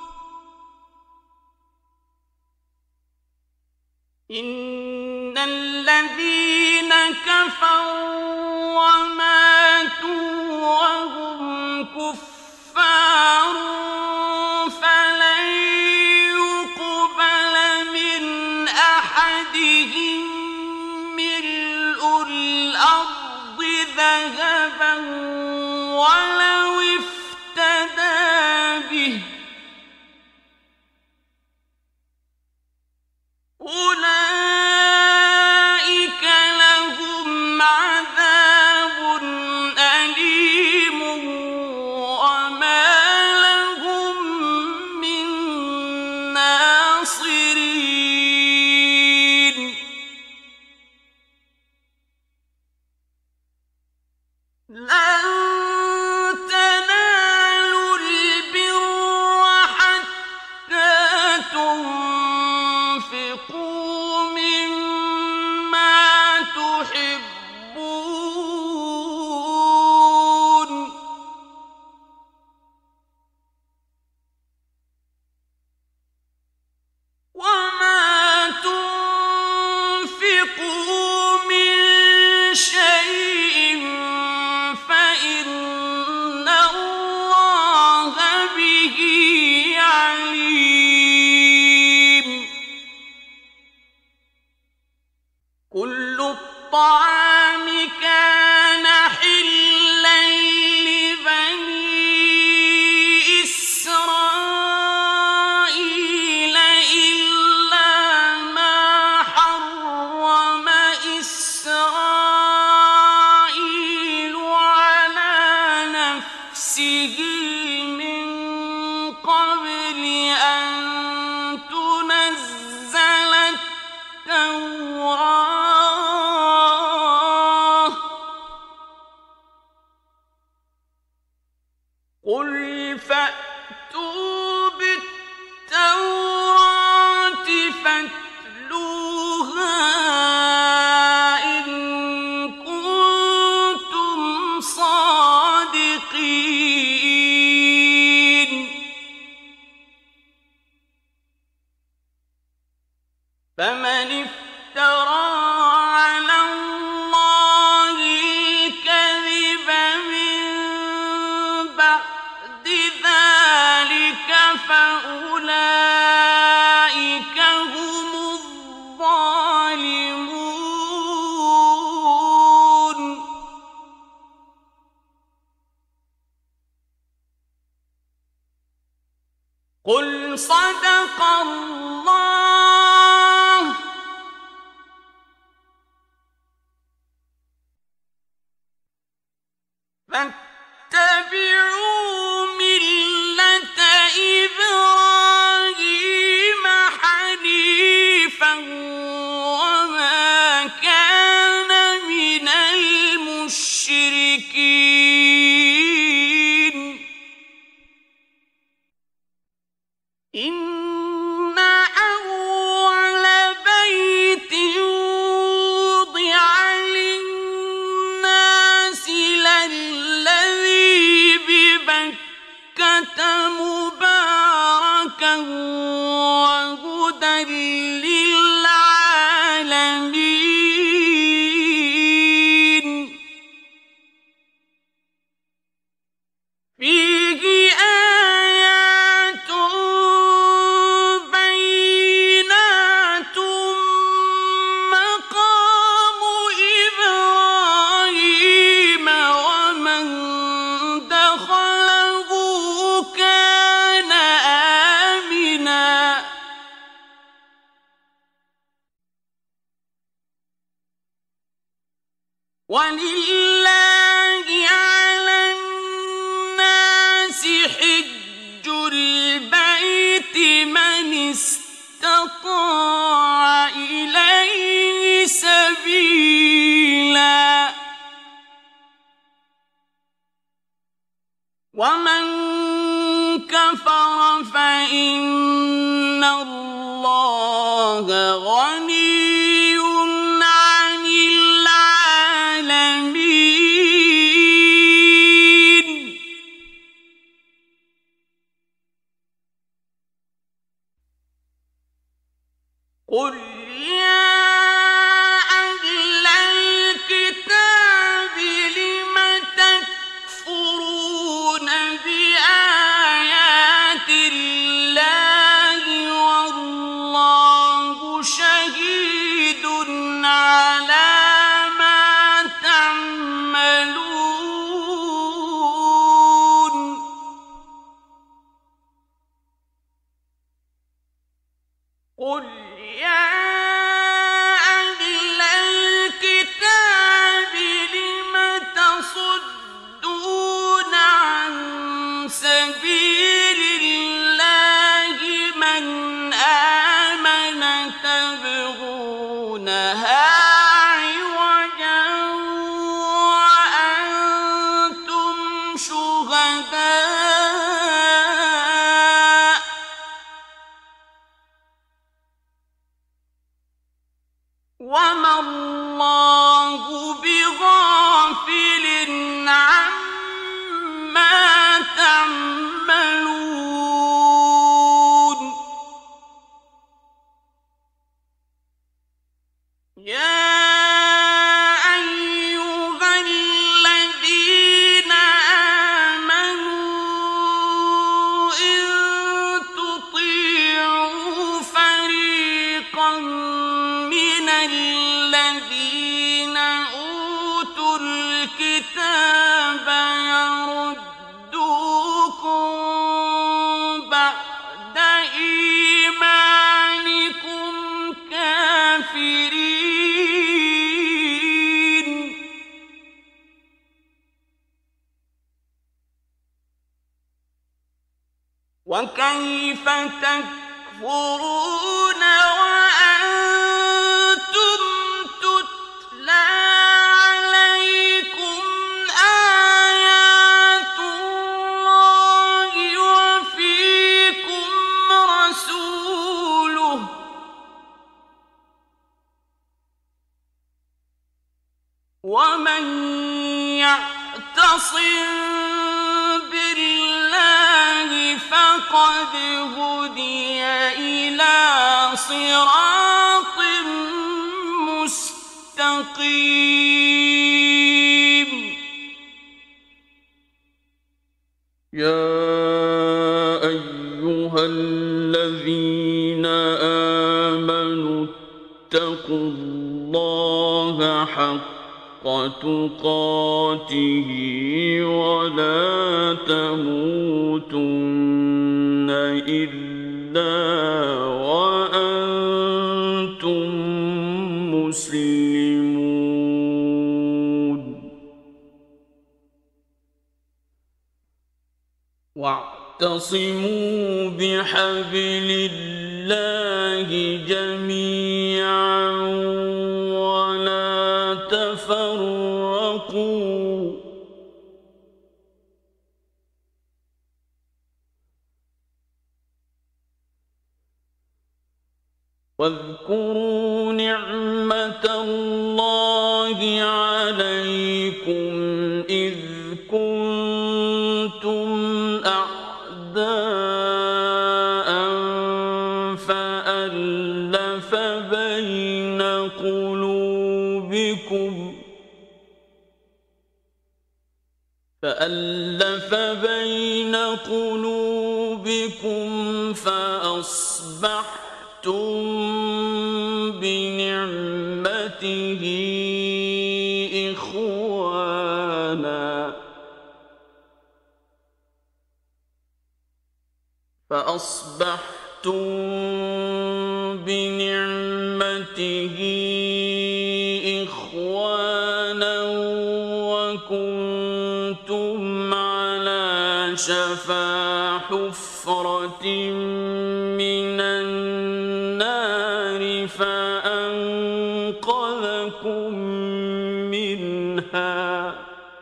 إن الذين كفروا وماتوا وهم كفار فلن يقبل من أحدهم ملء الأرض ذهبا ولو افتدى به أولئك لهم عذاب به من قبل أن تنزل التوراة قل فأتوا بالتوراة فاتلوها إن كنتم صادقين فمن افترى على الله الكذب من بعد ذلك فأولئك هم الظالمون قل صدق الله فاتبعوا ملة إبراهيم حنيفا وما كان من المشركين إن أول بيت وضع للناس للذي ببكة مباركا وهدى للعالمين فيه آيات بينات مقام إبراهيم ومن دخله كان آمنا ولله على الناس حج البيت من استطاع إليه سبيلا ومن كفر فإن الله غني عن العالمين قل يا أهل الكتاب لم تكفرون بآيات الله والله شهيد على ما تعملون قل يا وكيف تكفرون وأنتم تتلى عليكم آيات الله وفيكم رسوله ومن يعتصم فقد هدي إلى صراط مستقيم يا أيها الذين آمنوا اتقوا الله حق تقاته ولا تموتن إلا وأنتم مسلمون واعتصموا بحبل الله جميعا ولا تفرقوا واذكروا نعمة الله عليكم إذ كنتم أعداء فألف بين قلوبكم فأصبحتم بنعمته إخوانا وكنتم على شفا حفرة من النار فأنقذكم منها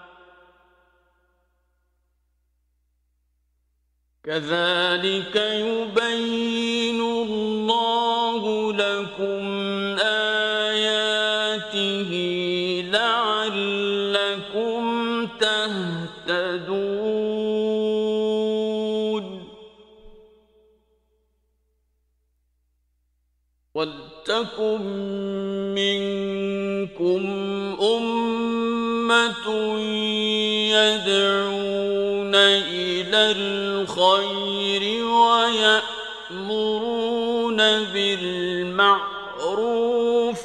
كذلك يبين الله لكم آياته لعلكم تهتدون ولتكن منكم أمة يدعون إلى الخير ويأمرون بالمعروف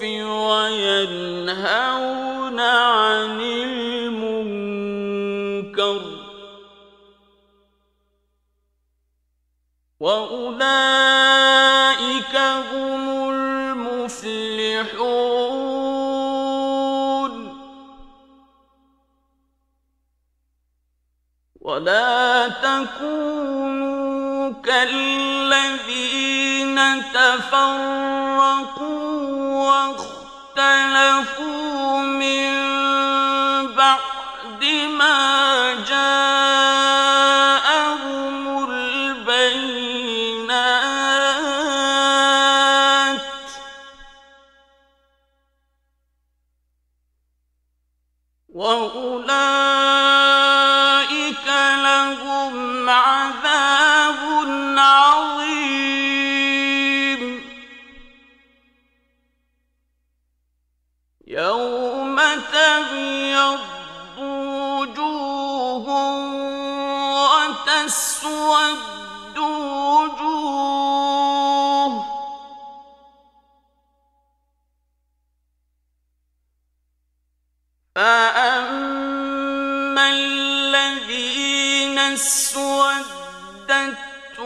وينهون عن المنكر وأولئك هم المفلحون ولا تكونوا كالذين تفرقوا واختلفوا من بعد ما جاءهم البينات وأولئك لهم عذاب عظيم يوم تبيض وجوه وتسود وجوه فأما الذين اسودت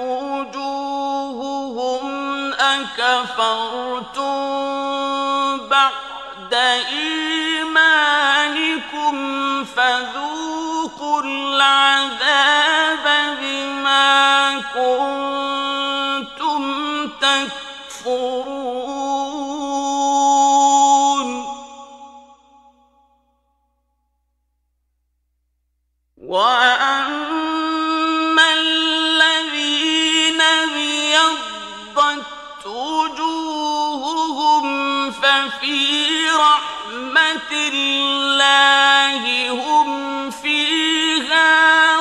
وجوههم أكفرتم بعد إيمانكم فذوقوا العذاب بما كنتم تكفرون وأما الذين ابيضت وجوههم ففي رحمة الله هم فيها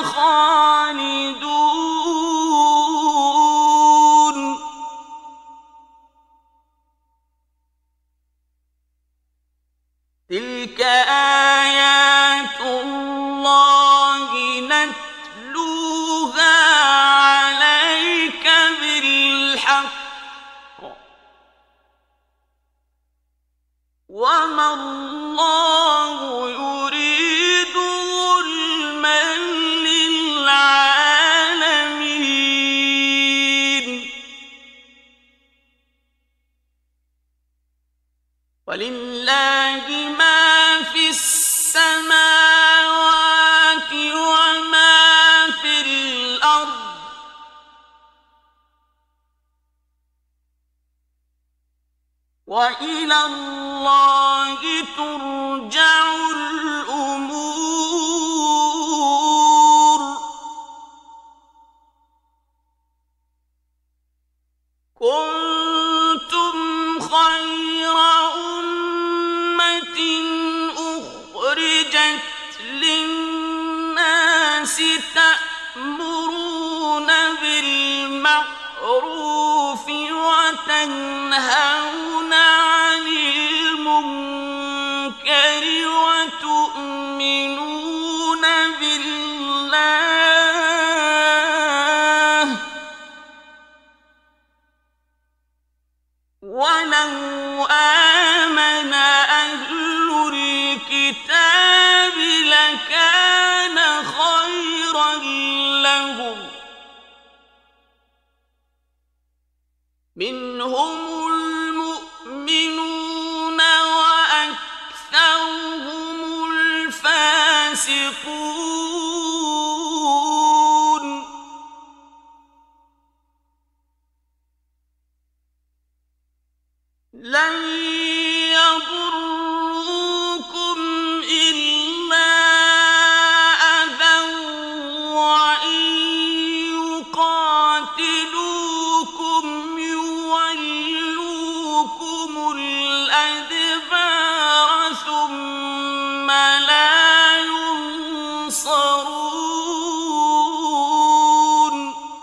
خالدون تلك آيات الله نتلوها عليك بالحق وما الله يريد ظلما للعالمين ولله ما في السماوات وما في الأرض وإلى الله ترجع الأمور كنتم خير أمة أخرجت للناس تأمرون بالمعروف وتنهون عن المنكر وتؤمنون بالله ولو آمن أهل الكتاب لكان خيرا لهم منهم المؤمنون وأكثرهم الفاسقون لن يضروكم إلا أذى وإن يقاتلوكم يولوكم الأدبار ثم لا ينصرون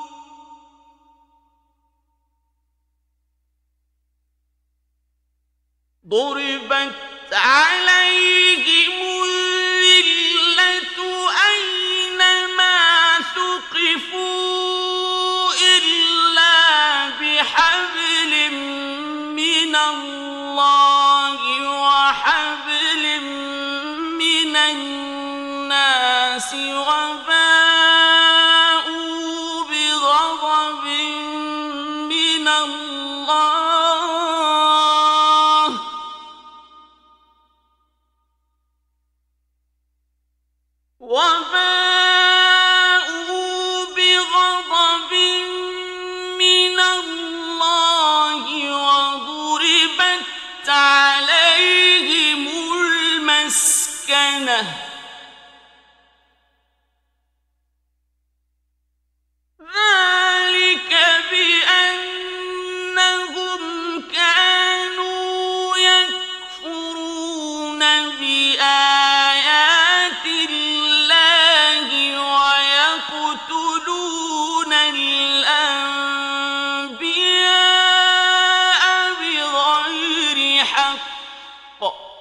ضربت عليهم الذلة أينما ثقفوا إلا بحبل من الله وحبل من الناس وباءوا بغضب من الله وضربت عليهم المسكنة ذلك بأنهم كانوا يكفرون بآيات الله ويقتلون الأنبياء بغير حق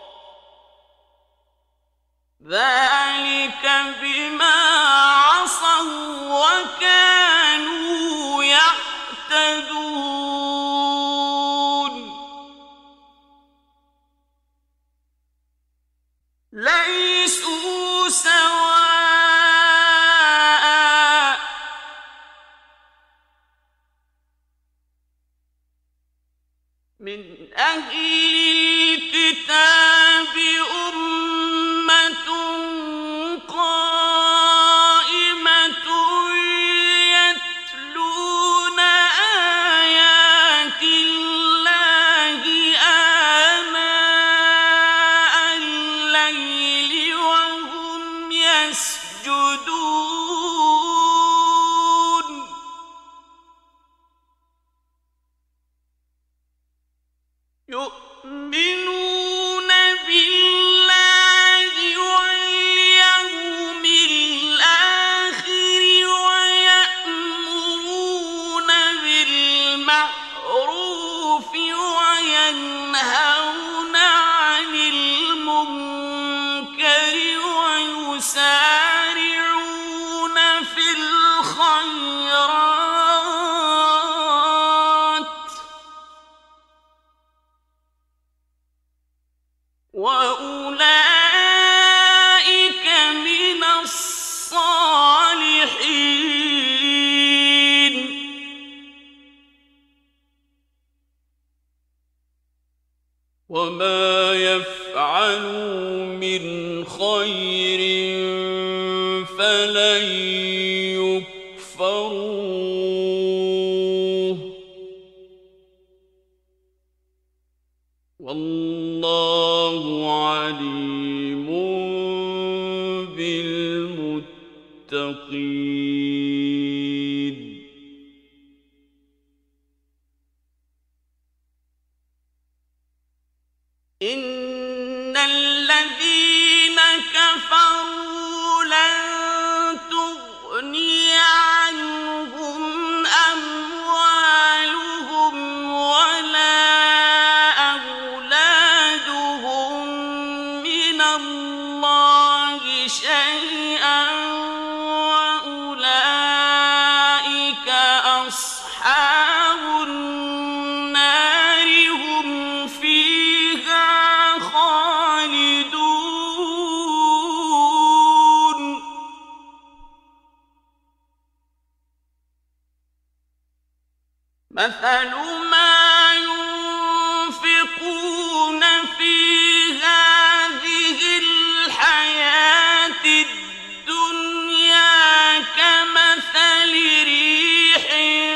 ذلك بما عصوا وكانوا يعتدون ليسوا سواء من أهل الكتاب أمة قائمة يتلون وما يفعلوا من خير فلن يكفروه والله عليم بالمتقين. إن الذين كفروا لن تغني عنهم أموالهم ولا أولادهم من الله شيئا وأولئك أصحاب النار هم فيها خالدون. مثل ما ينفقون في هذه الحياة الدنيا كمثل ريح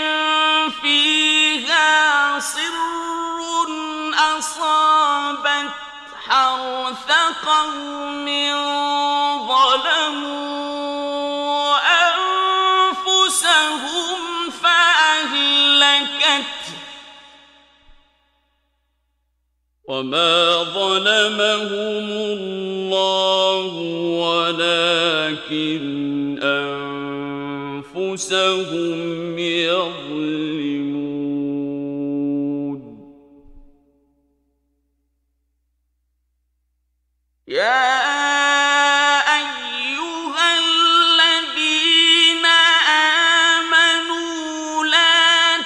فيها صر أصابت حرث قوم ظلموا أنفسهم فأهلكته وما ظلمهم الله ولكن أنفسهم يظلمون. يا أيها الذين آمنوا لا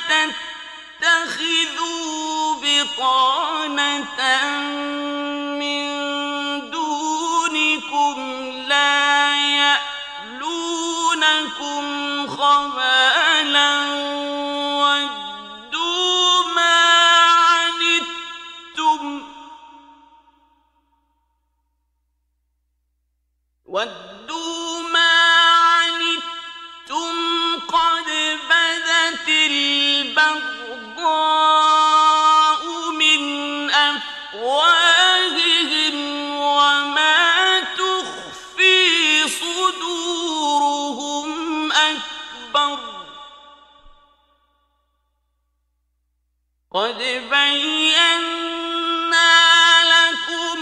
تتخذوا بطانة من دونكم لا يألونكم خبالا ودوا ما عنتم قد بدت البغضاء من أفواههم وما تخفي صدورهم أكبر قد بينا لكم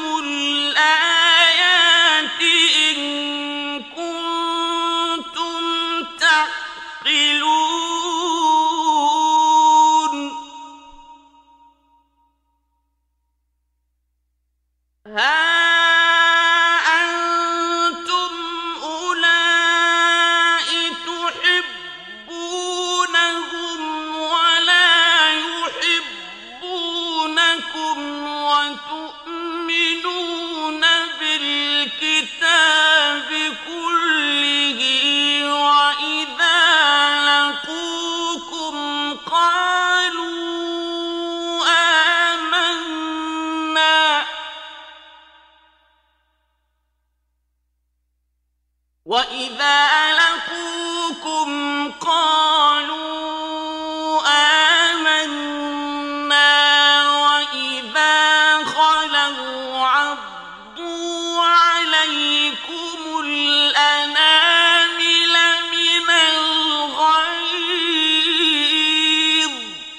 الآيات إن كنتم تعقلون. ها أنتم أولئك تحبونهم ولا يحبونكم وتؤمنون بالكتاب كله وإذا لقوكم قالوا آمنا وإذا خلوا عضوا عليكم الأنامل من الغيظ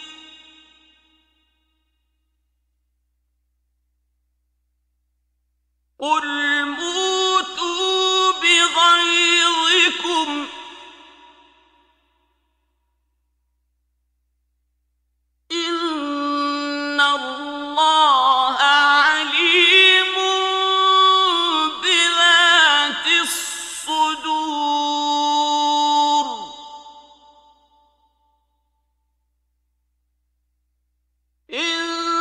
قل موتوا بغيظكم إن الله عليم بذات الصدور. إن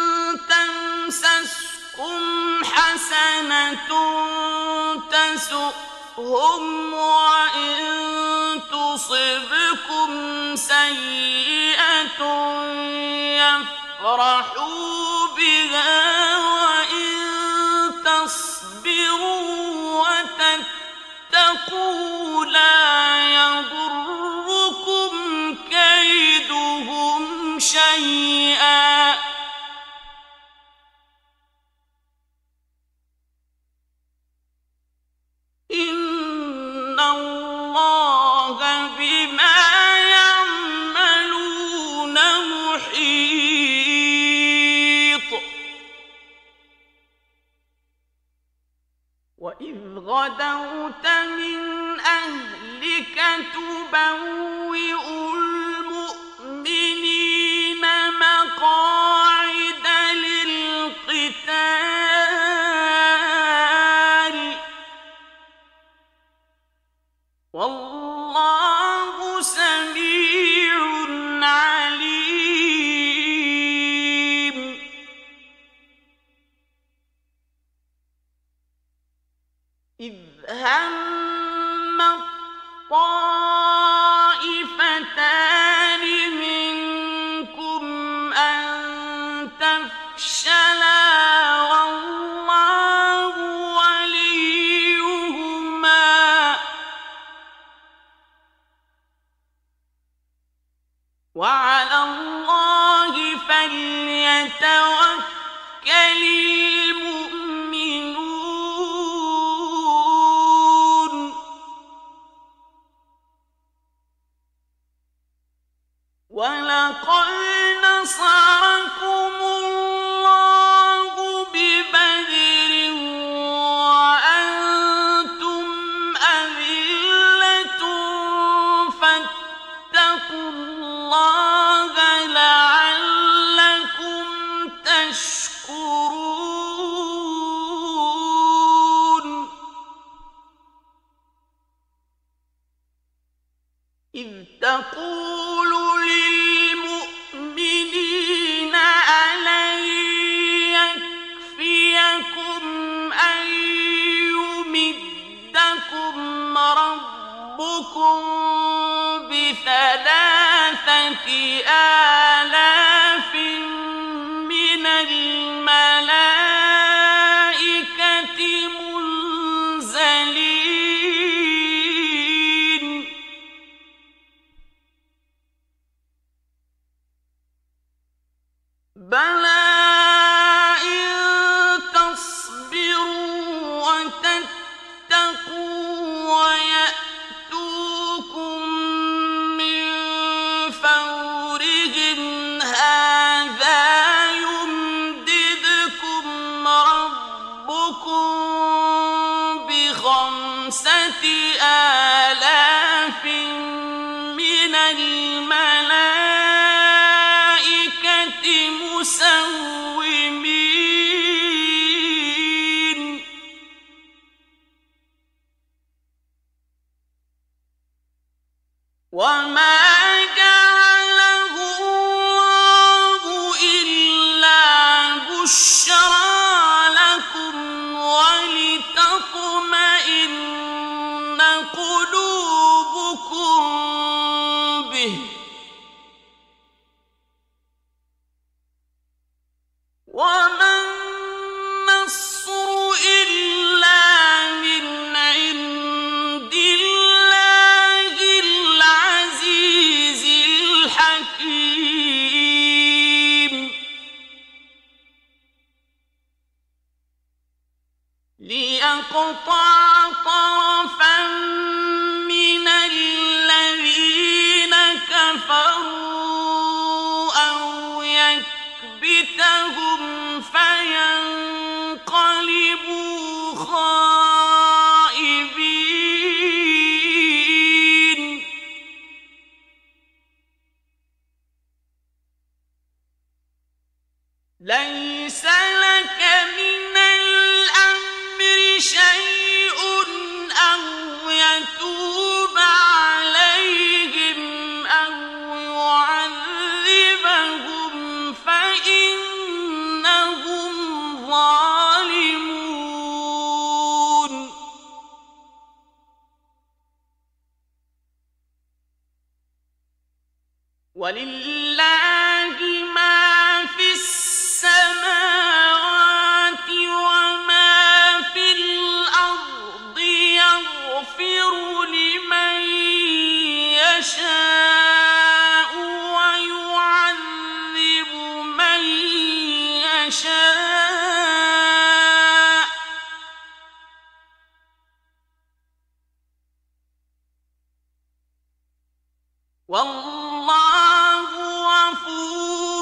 تمسسكم حسنة تسؤهم وإن تصبكم سيئة يفرحوا بها كفرت من أهلك تبوئ المؤمنين مقاعد للقتال والله سميع عليم. إذ هم الطائفتان منكم أن تفشلا والله وليهما وعلى الله فليتوكل المؤمنون. ولقد نصركم الله ببدر وأنتم أذلة فاتقوا الله لعلكم تشكرون. إذ تقول للمؤمنين ألن يكفيكم أن يمدكم ربكم ب3,000 آلاف من الملائكة منزلين بلى إن تصبروا وتتقوا ويأتوكم من فورهم هذا يمددكم ربكم ب5,000 من الملائكة مسومين. وما جعله الله إلا بشرى لكم ولتطمئن قلوبكم به وما النصر إلا من عند الله العزيز الحكيم. ليقطع طرفا من الذين كفروا أو يكبتهم فينقلبوا خائبين. ليس لك من الأمر شيء أو يتوب عليهم أو يعذبهم فإنهم ظالمون. ولله ما في السماوات وما في الأرض يغفر لمن يشاء ويعذب من يشاء والله غفور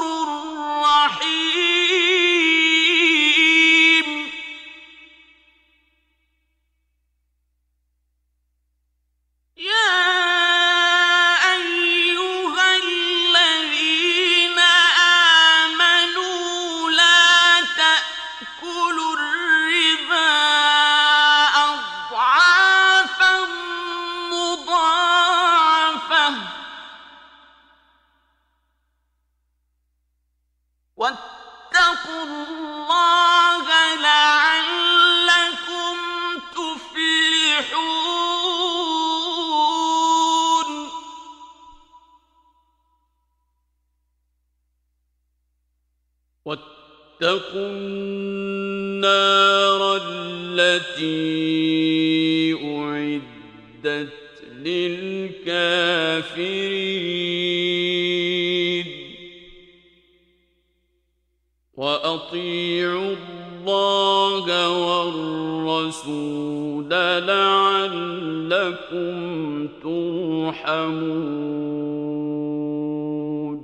رحيم. واتقوا النار التي أعدت للكافرين وأطيعوا الله والرسول لعلكم ترحمون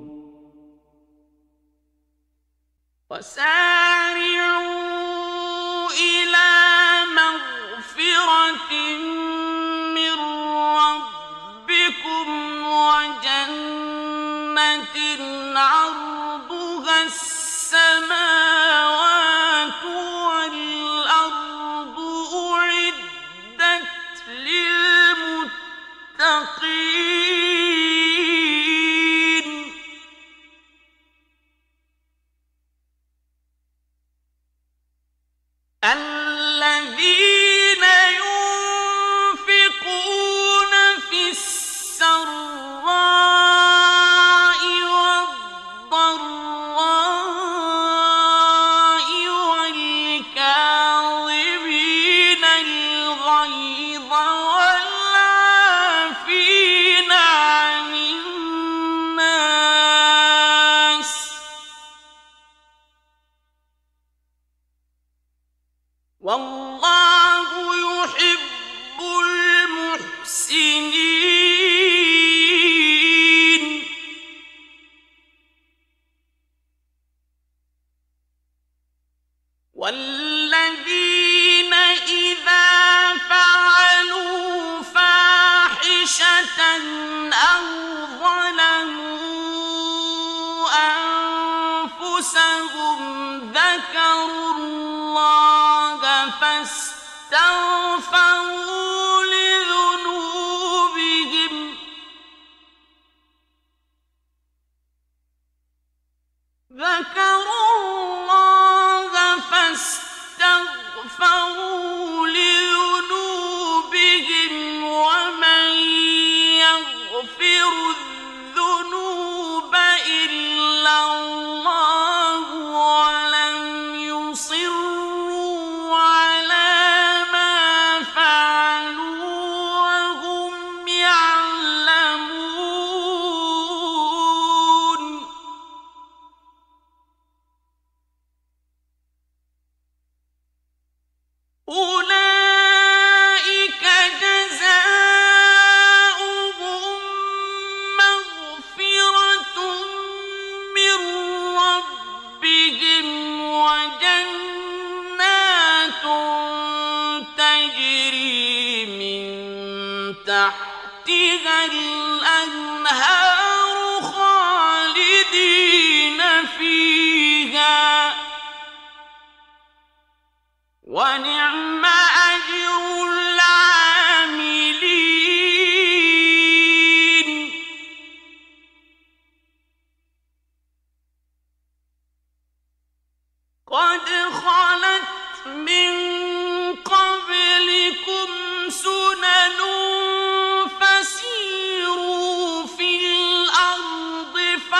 وسارعوا إلى مغفرة من ربكم وجنة عرضها السماوات والأرض أعدت للمتقين الذين ينفقون في السراء والضراء والكاظمين الغيظ والعافين عن الناس والله يحب المحسنين والذين إذا فعلوا فاحشة أو ظلموا أنفسهم ذكروا الله فاستغفروا لذنوبهم ومن يغفر الذنوب إلا الله ولم يصروا على ما فعلوا وهم يعلمون أولئك جزاؤهم مغفرة من ربهم وجنات تجري من تحتها الأنهار خالدين فيها ونعم أجر العاملين قد خلت من قبلكم سنن فسيروا في الأرض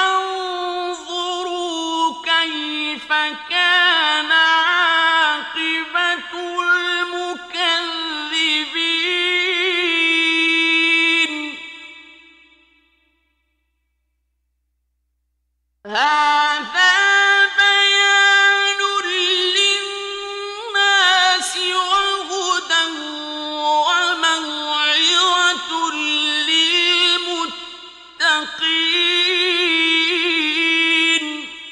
فانظروا كيف كان عاقبة المكذبين هذا بيان للناس وهدى وموعظة للمتقين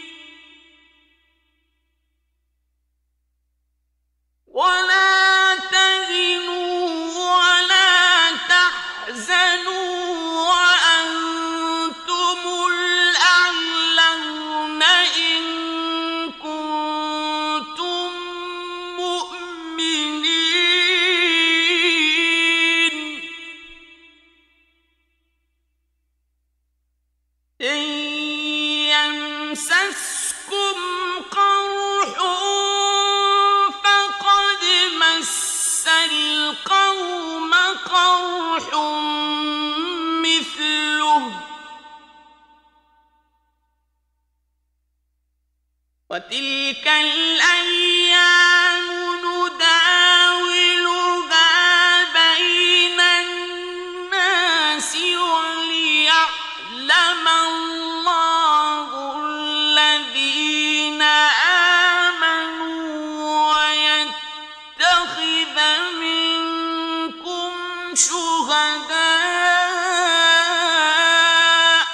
ولا تهنوا ولا تحزنوا وأنتم الأعلون إن كنتم مؤمنين إن يمسسكم قرح فقد مس القوم قرح مثله وتلك الأيام نداولها بين الناس وليعلم الله الذين آمنوا ويتخذ منكم شهداء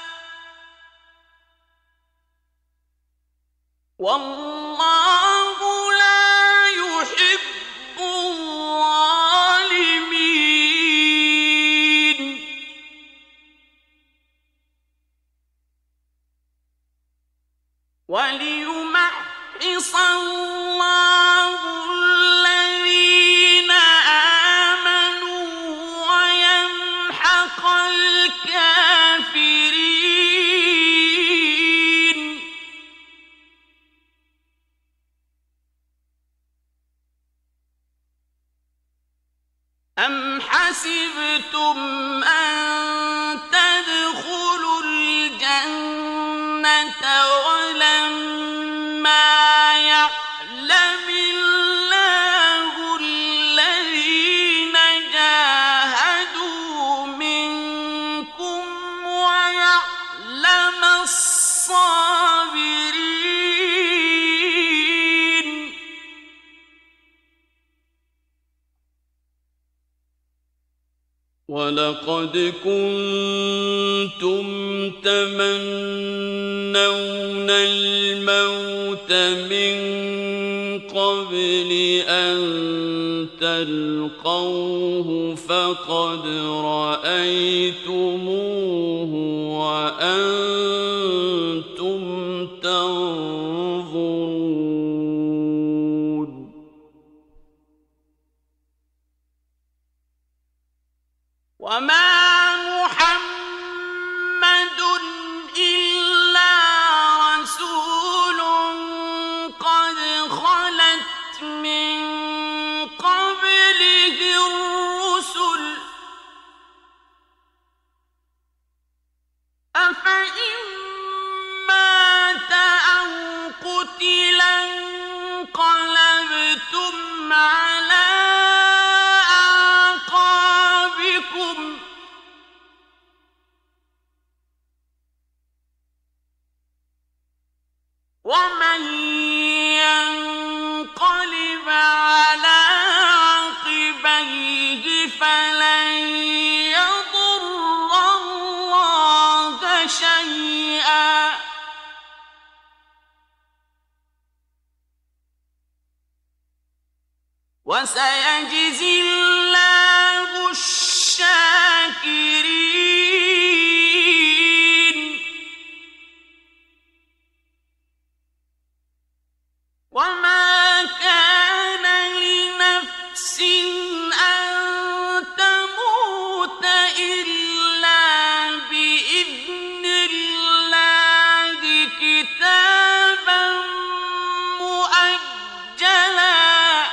والله لا يحب الظالمين وليمحص الله الذين آمنوا ويمحق الكافرين أم حسبتم أن تدخلوا الجنة ولما يعلم الله الذين جاهدوا منكم ويعلم الصابرين ولقد كنتم تمنون الموت من قبل أن تلقوه فقد رأيتموه وأنتم تنظرون وما محمد إلا رسول قد خلت من قبله الرسل أفإن مات أو قتلا انقلبتم على أعقابكم ومن ينقلب على عقبيه فلن يضر الله شيئا وسيجزي الله الشاكرين وما كان لنفس أن تموت إلا بإذن الله كتابا مؤجلا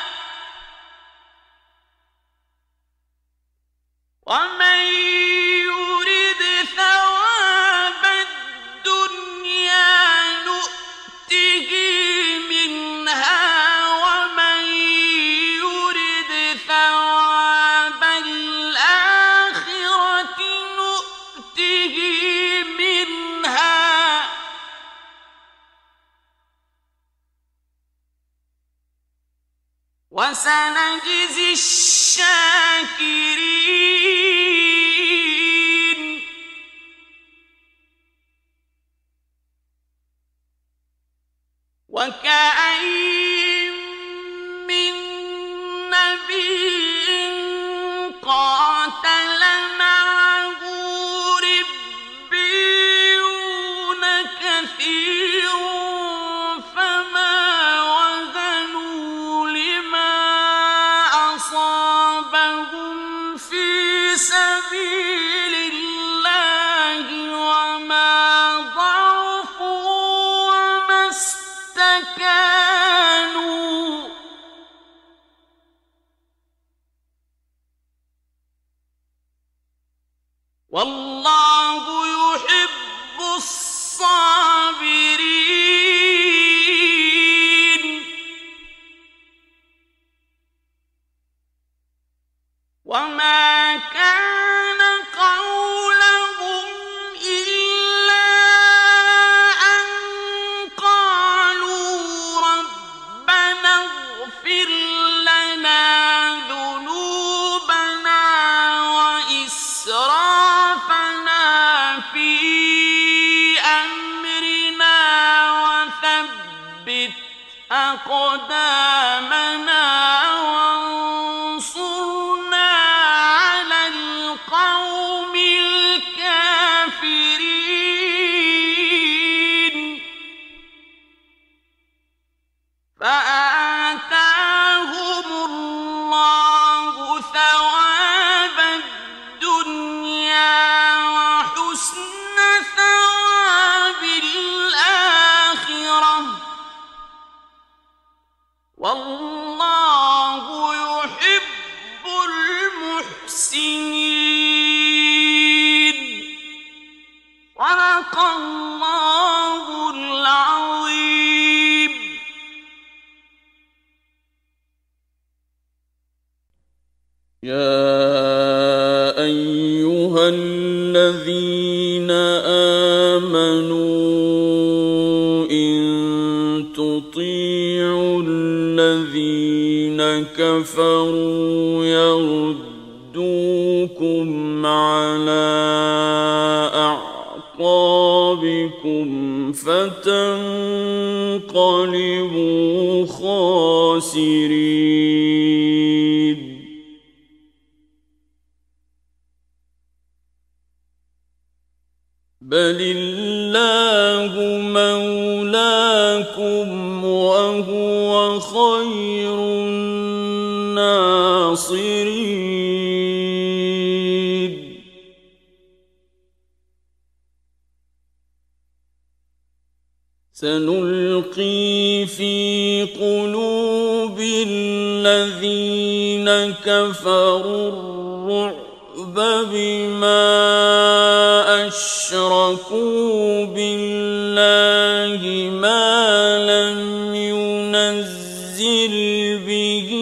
ومن يرد ثواب الدنيا نؤته منها ومن يرد ثواب الآخرة نؤته منها وسنجزي الشاكرين وكأين من نبي قاتل معه ربيون كثير فما وهنوا لما أصابهم في سبيل الله وما ضعفوا وما استكانوا أقدامنا وانصرنا على القوم الكافرين فآتاهم الله ثواب الدنيا وحسن ثواب الآخرة والله يحب المحسنين صدق الله العظيم. يا أيها الذين آمنوا إن تطيعوا الذين كفروا يردوكم على أعقابكم فتنقلبوا خاسرين. بل الله مولاكم وهو خير الناصرين. سنلقي في قلوب الذين كفروا الرعب بما أشركوا بالله ما لم ينزل به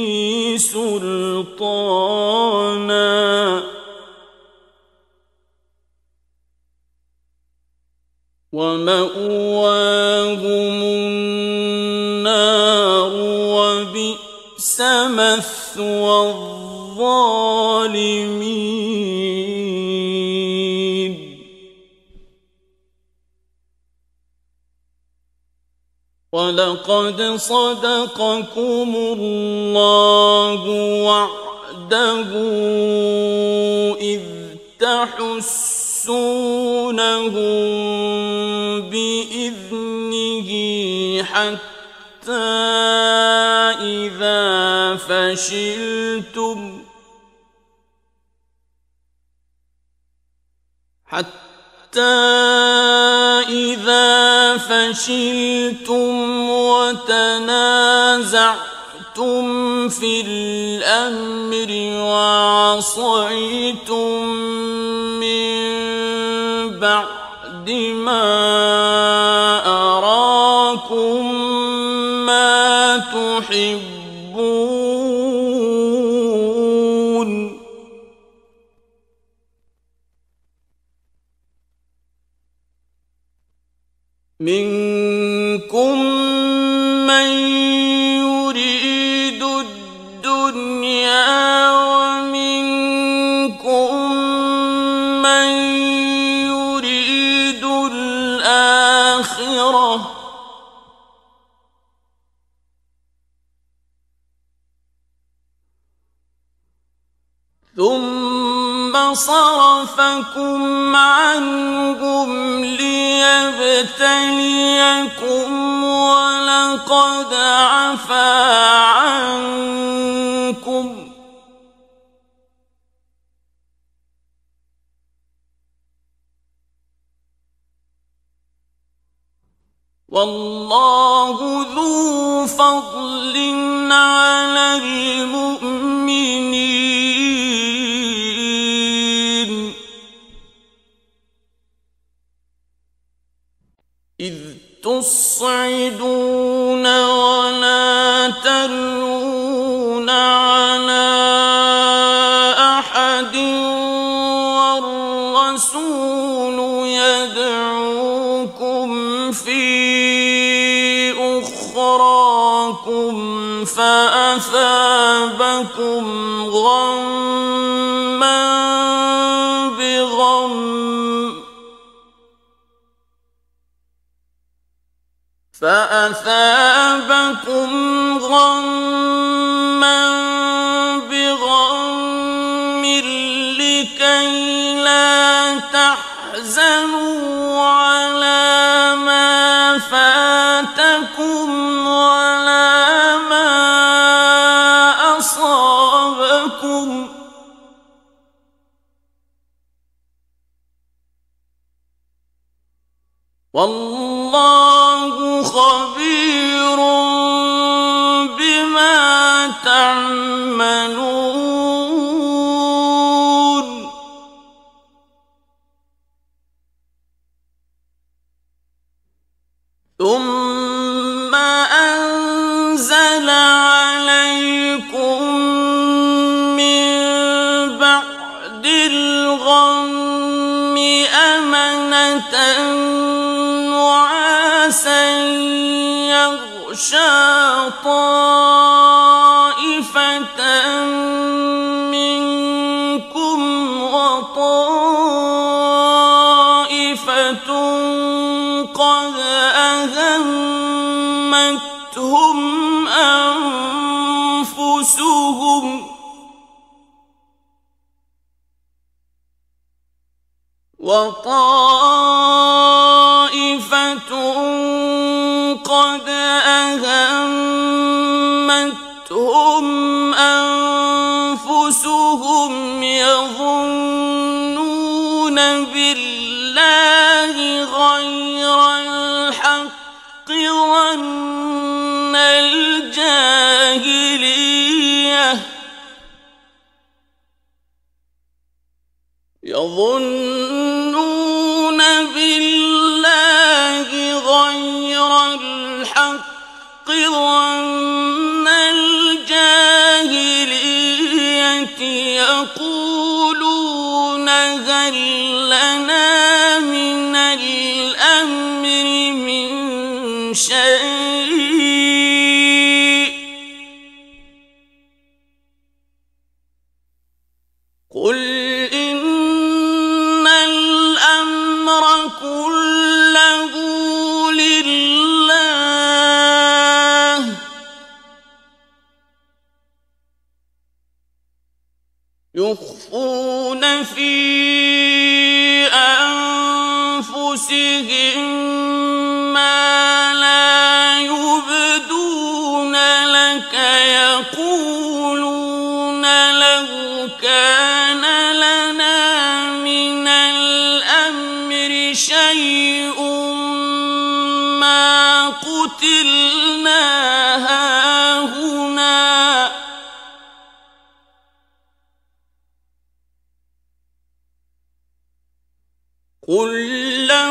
سلطانا ومأواهم النار وبئس مثوى الظالمين. ولقد صدقكم الله وعده إذ تحسونهم بإذنه حتى إذا فشلتم وتنازعتم في الأمر وعصيتم من بعد ما أراكم ما تحبون منكم من يريد الدنيا ومنكم من يريد الآخرة ثم صرفكم عنهم ليبتليكم ولقد عفا عنكم والله ذو فضل على المؤمنين. إذ تصعدون ولا تلوون على أحد والرسول يدعوكم في أخراكم فأثابكم غمّا بغم فأثابكم غما بغم لكي لا تحزنوا على ما فاتكم ولا ما أصابكم والله خبير بما تعملون ثم أنزل عليكم من بعد الغم أمنة يغشى طائفة منكم وطائفة قد أهمتهم أنفسهم وطائفة قد أهمتهم أنفسهم يظنون بالله غير الحق ظن الجاهلية يظنون بالله غير الحق ظن الجاهلية يقولون هل لنا من الأمر من شيء قل إن الأمر كله لله يخفون في أنفسهم ما لا يبدون لك يقولون لو كان لنا من الأمر شيء ما قتلنا هاهنا قل لو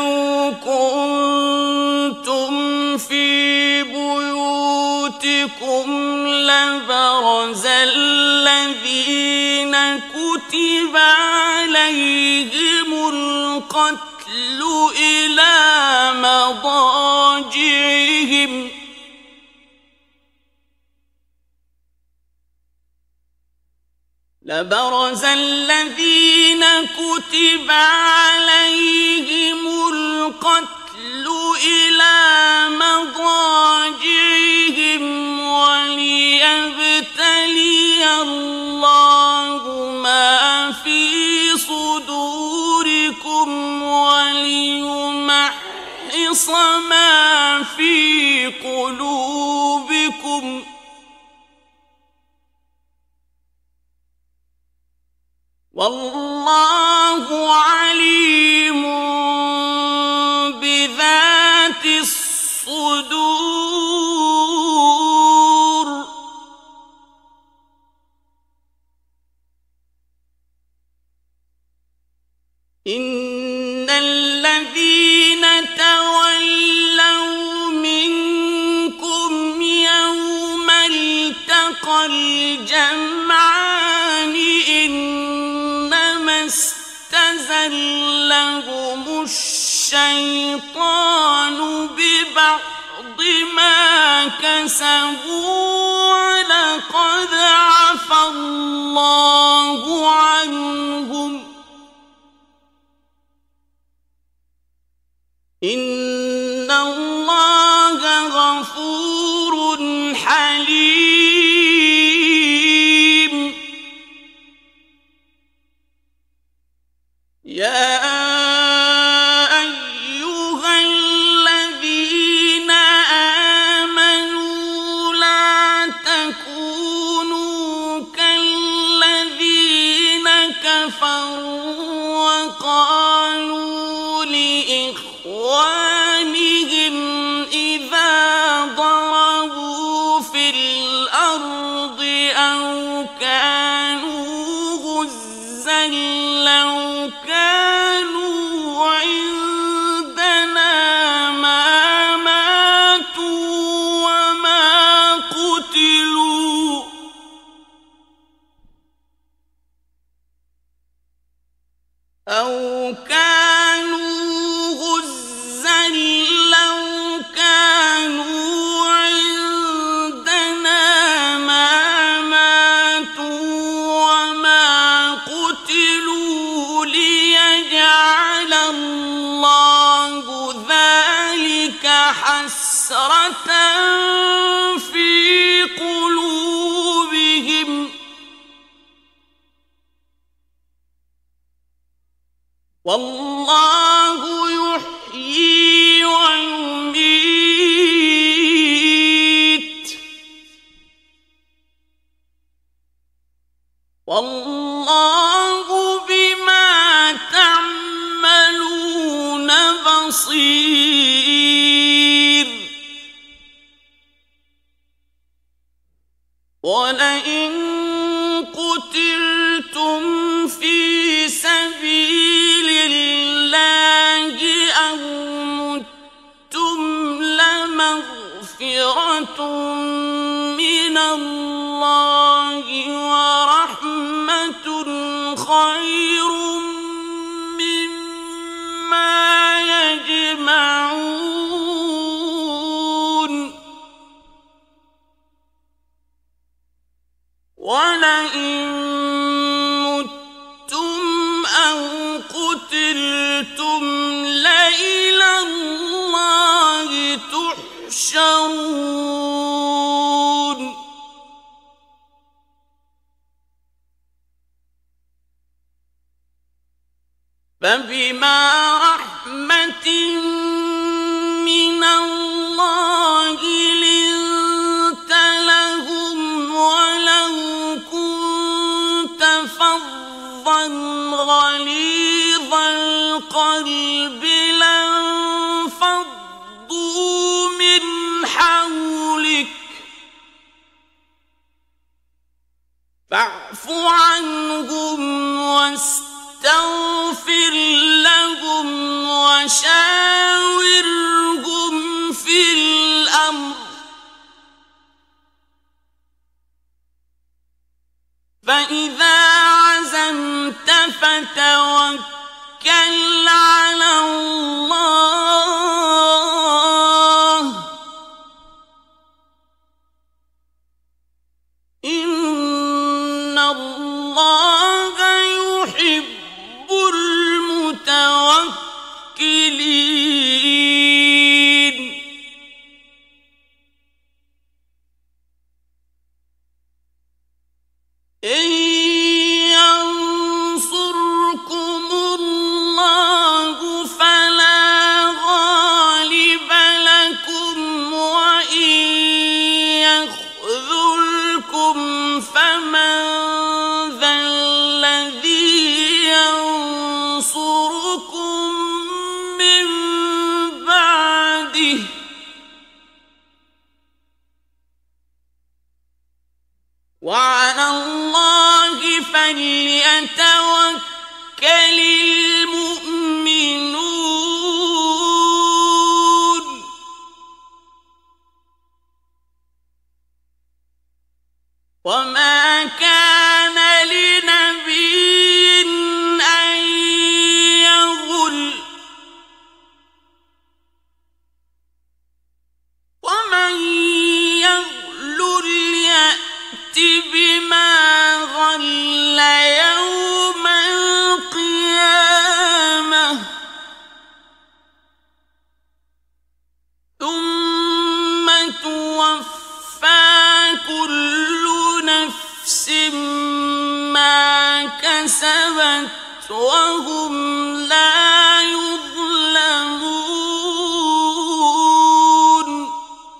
كنتم في بيوتكم لبرز الذين كتب عليهم القتل إلى مضاجعهم لبرز الذين كتب عليهم القتل إلى مضاجعهم وليبتلي الله ما في صدوركم وليمحص ما في قلوبكم والله عليم بذات الصدور إن الذين تولوا منكم يوم التقى الجمعان إنما استزلهم الشيطان ببعض ما كسبوا ولقد عفى الله عنهم إن الله حسرة في قلوبهم والله يحيي ويميت والله بما تعملون بصير ولئن قتلتم في سبيل الله أو متم لمغفرة من الله ورحمة خير مما يجمعون ولئن متم أو قتلتم لإلى الله تحشرون فبما رحمة من الله لنت لهم ولو كنت فظا غليظ القلب لانفضوا من حولك فاعف عنهم واستغفر لهم وشاورهم في الأمر فإذا عزمت فتوكل على الله إن الله يحب المتوكلين إن ينصركم الله فلا غالب لكم وإن يخذلكم فمن ذا الذي ينصركم من بعده وعلى الله فليتوكل المؤمنون وما كان لنبي أن يغل ومن يغل يأت بما غل يوم القيامة ثم توفى كل نفس ما كسبت وهم لا يظلمون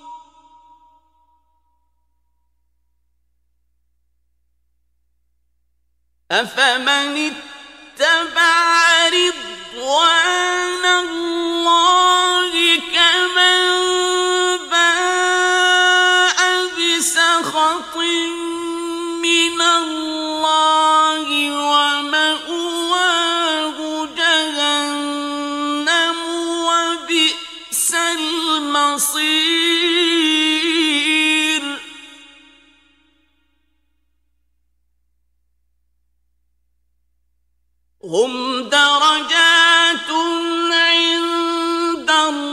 أفمن اتبع رضوان الله كمن باء بسخط من الله ومأواه جهنم وبئس المصير هم درجات عند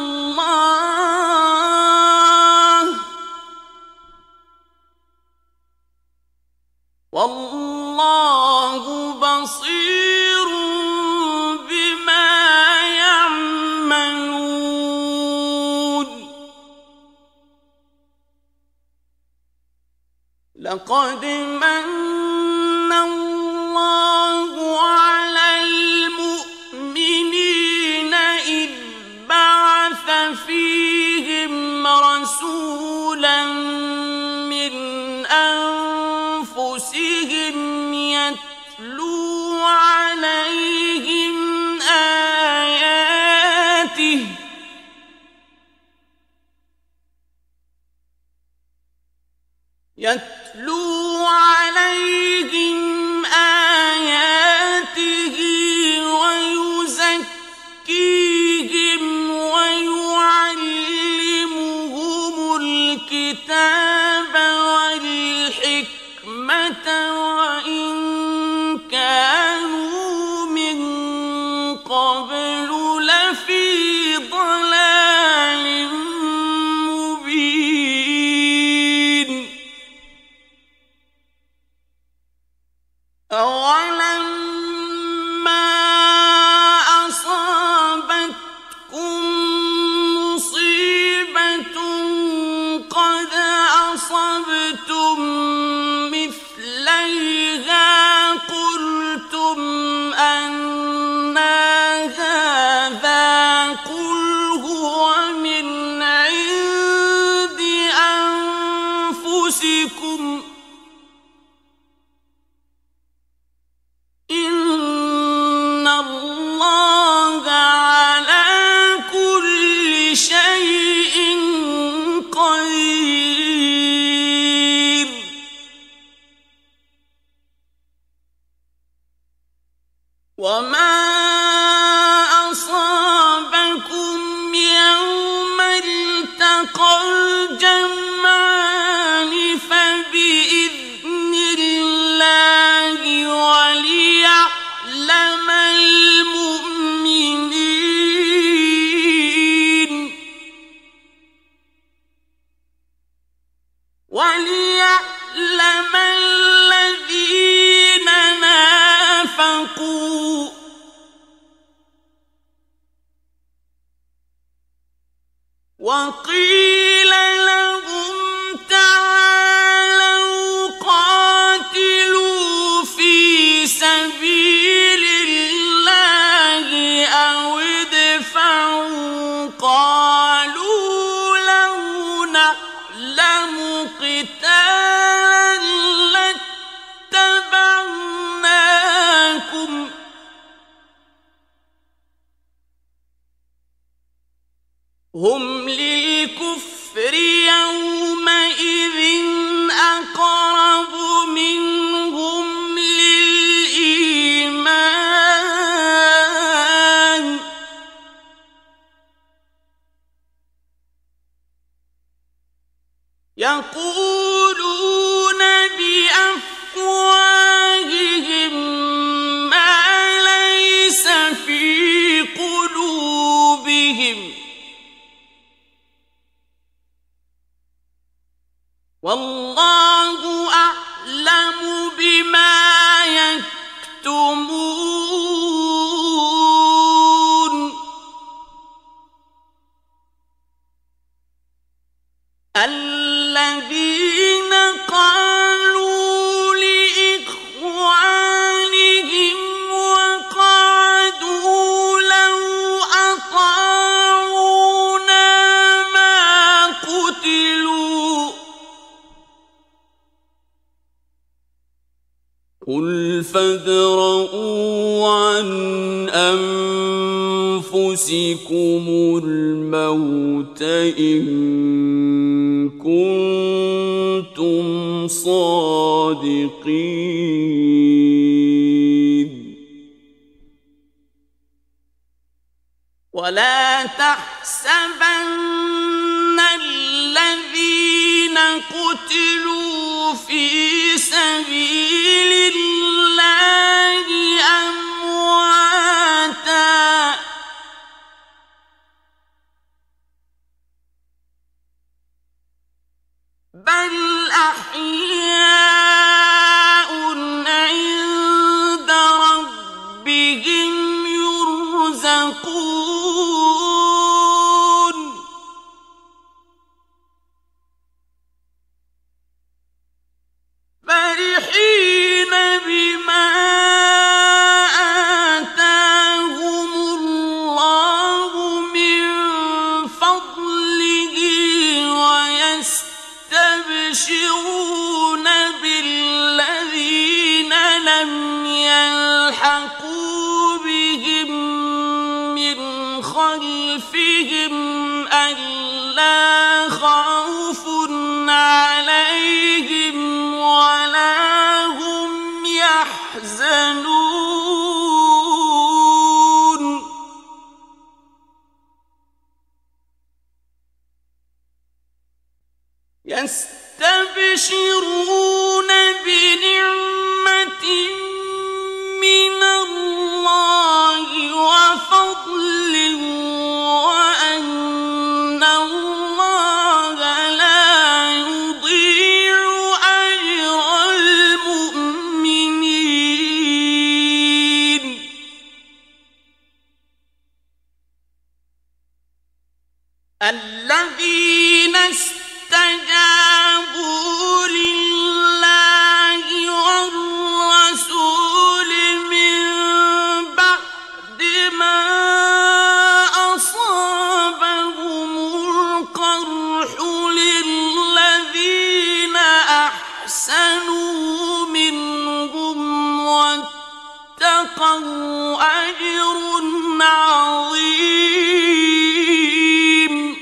الله والله بصير بما يعملون لقد من الله على المؤمنين إذ بعث فيهم رسولا من أنفسهم يتلو عليهم آياته ويزكيهم ويعلمهم الكتاب والحكمة وإن كانوا من قبل لفي ضلال مبين. أولما أصابتكم مصيبة قد أصبتم مثليها قلتم أنى هذا قل هو من عند أنفسكم إن الله على كل شيء قدير. وما أصابكم يوم التقى الجمعان فبإذن الله وليعلم المؤمنين وليعلم الذين نافقوا وقيل لهم تعالوا قاتلوا في سبيل الله أو ادفعوا قالوا لو نعلم قتالا لاتبعناكم هم للكفر يومئذ أقرب منهم للإيمان يقولون بأفواههم ما ليس في قلوبهم والله أعلم بما يكتمون. الذين قالوا لإخوانهم وقعدوا لو أطاعونا ما قتلوا قل فادرءوا عن أنفسكم الموت إن كنتم صادقين. ولا تحسبن الذين قتلوا في سبيل الله أمواتا بل أحياء عند ربهم يرزقون. لا خوف عليهم ولا هم يحزنون يستبشرون بنعمة من الله وفضل وأن الله لا يضيع أجر المؤمنين الذين استجابوا لله والرسول من بعد ما أصابهم القرح للذين أحسنوا منهم واتقوا أجر عظيم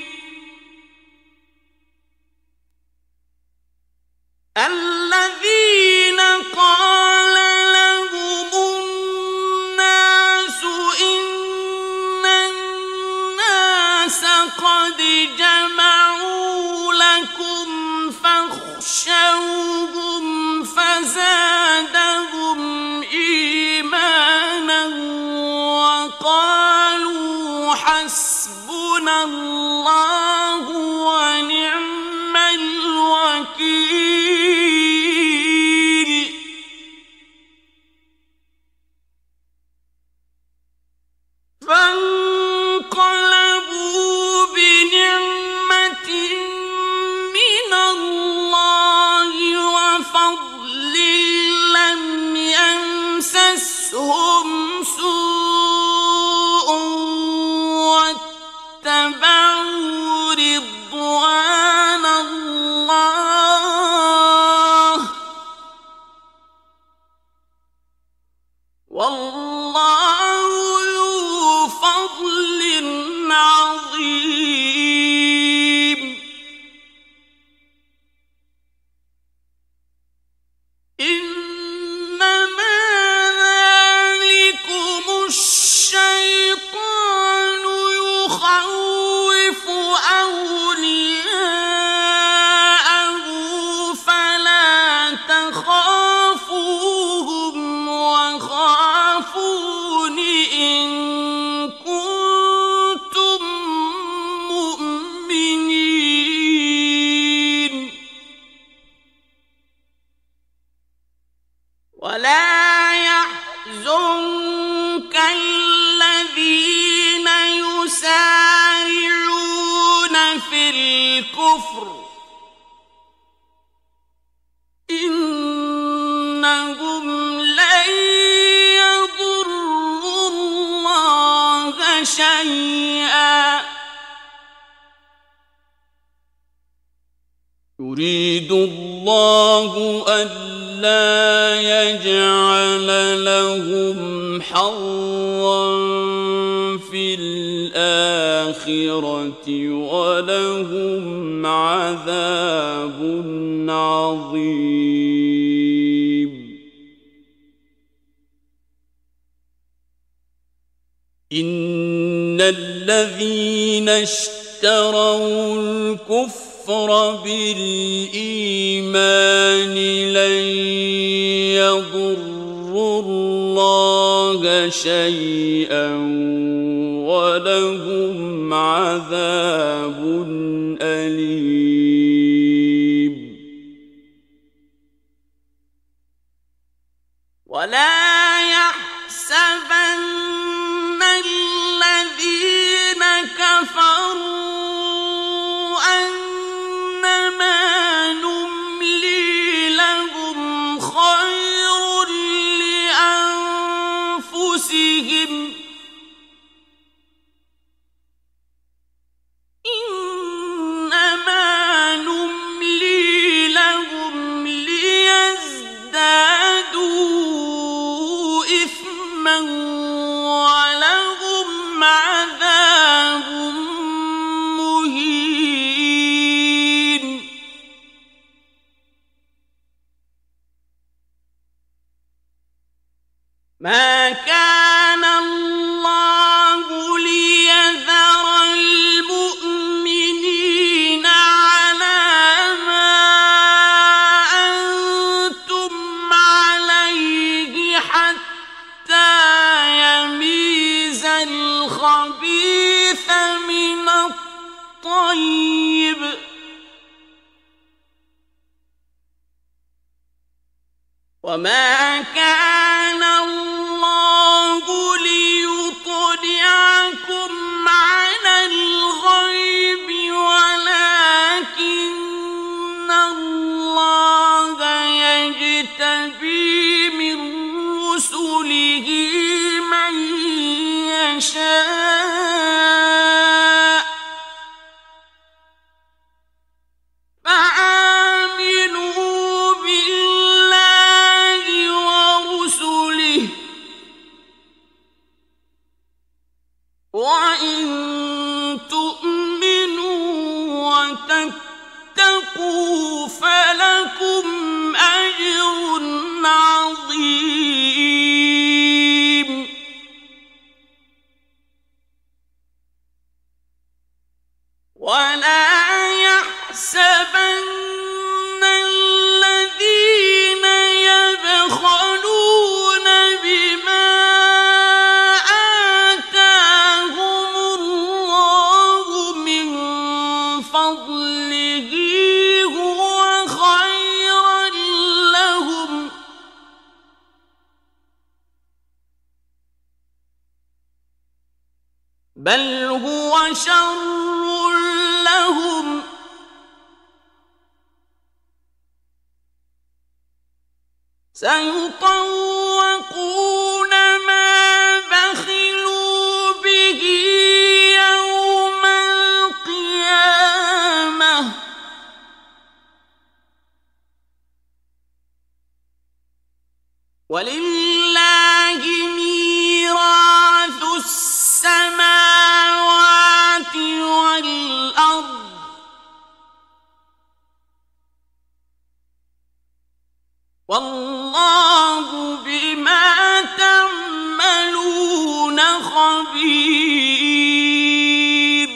الذين قال لهم الناس إن الناس قد جمعوا لكم فاخشوهم فزادهم إيمانا وقالوا حسبنا الله ونعم الوكيل فانقلبوا بنعمة من الله وفضل لم يمسسهم سوء واتبعوا رضوان الله والله ذو فضل عظيم إنما ذلكم الشيطان يخوف أولياءه فلا تخافوهم وخافون إن كنتم مؤمنين ولا يحزنك الذين يسارعون في الكفر إنهم لن يضروا الله شيئا يريد الله ألا يجعل لهم حظا في الآخرة ولهم عذاب عظيم إن الذين اشتروا الكفر بالإيمان لن يضروا الله شيئا ولهم عذاب أليم ولا يحسبن الذين كفروا أنما نملي لهم خير لأنفسهم إنما ما كان الله ليذر المؤمنين على ما أنتم عليه حتى يميز الخبيث من الطيب وما كان الله ليطلعكم على الغيب ولكن الله يجتبي من رسله من يشاء فآمنوا بالله ورسله وإن تؤمنوا وتتقوا فلكم أجر عظيم ولا يحسبن الذين يبخلون بما آتاهم الله من فضله هو خيرا لهم بل هو شر لهم سيطوقون ما بخلوا به يوم القيامة ولله ميراث السماوات والأرض والله بما تعملون خبير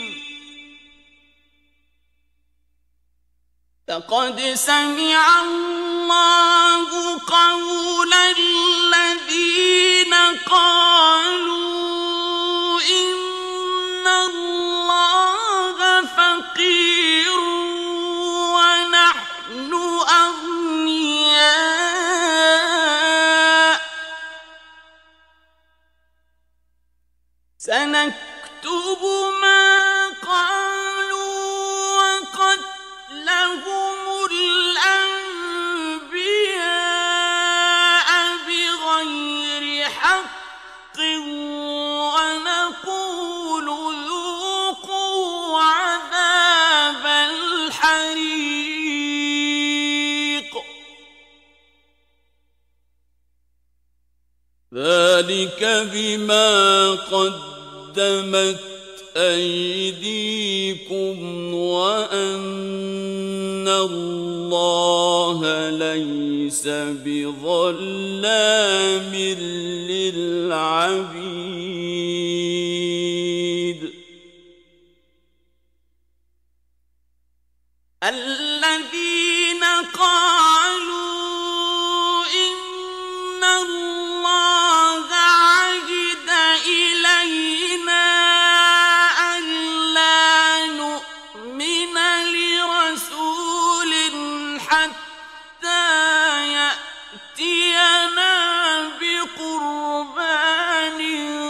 لقد سمع الله قول الذين قالوا إن الله فقير ونحن أغنياء سنكتب ما قالوا وقتلهم الأنبياء بغير حق ونقول ذوقوا عذاب الحريق ذلك بما قدمت أيديكم وأن الله ليس بظلام للعبيد الذين قالوا إن الله عهد إلينا ألا نؤمن لرسول حتى يأتينا بقربان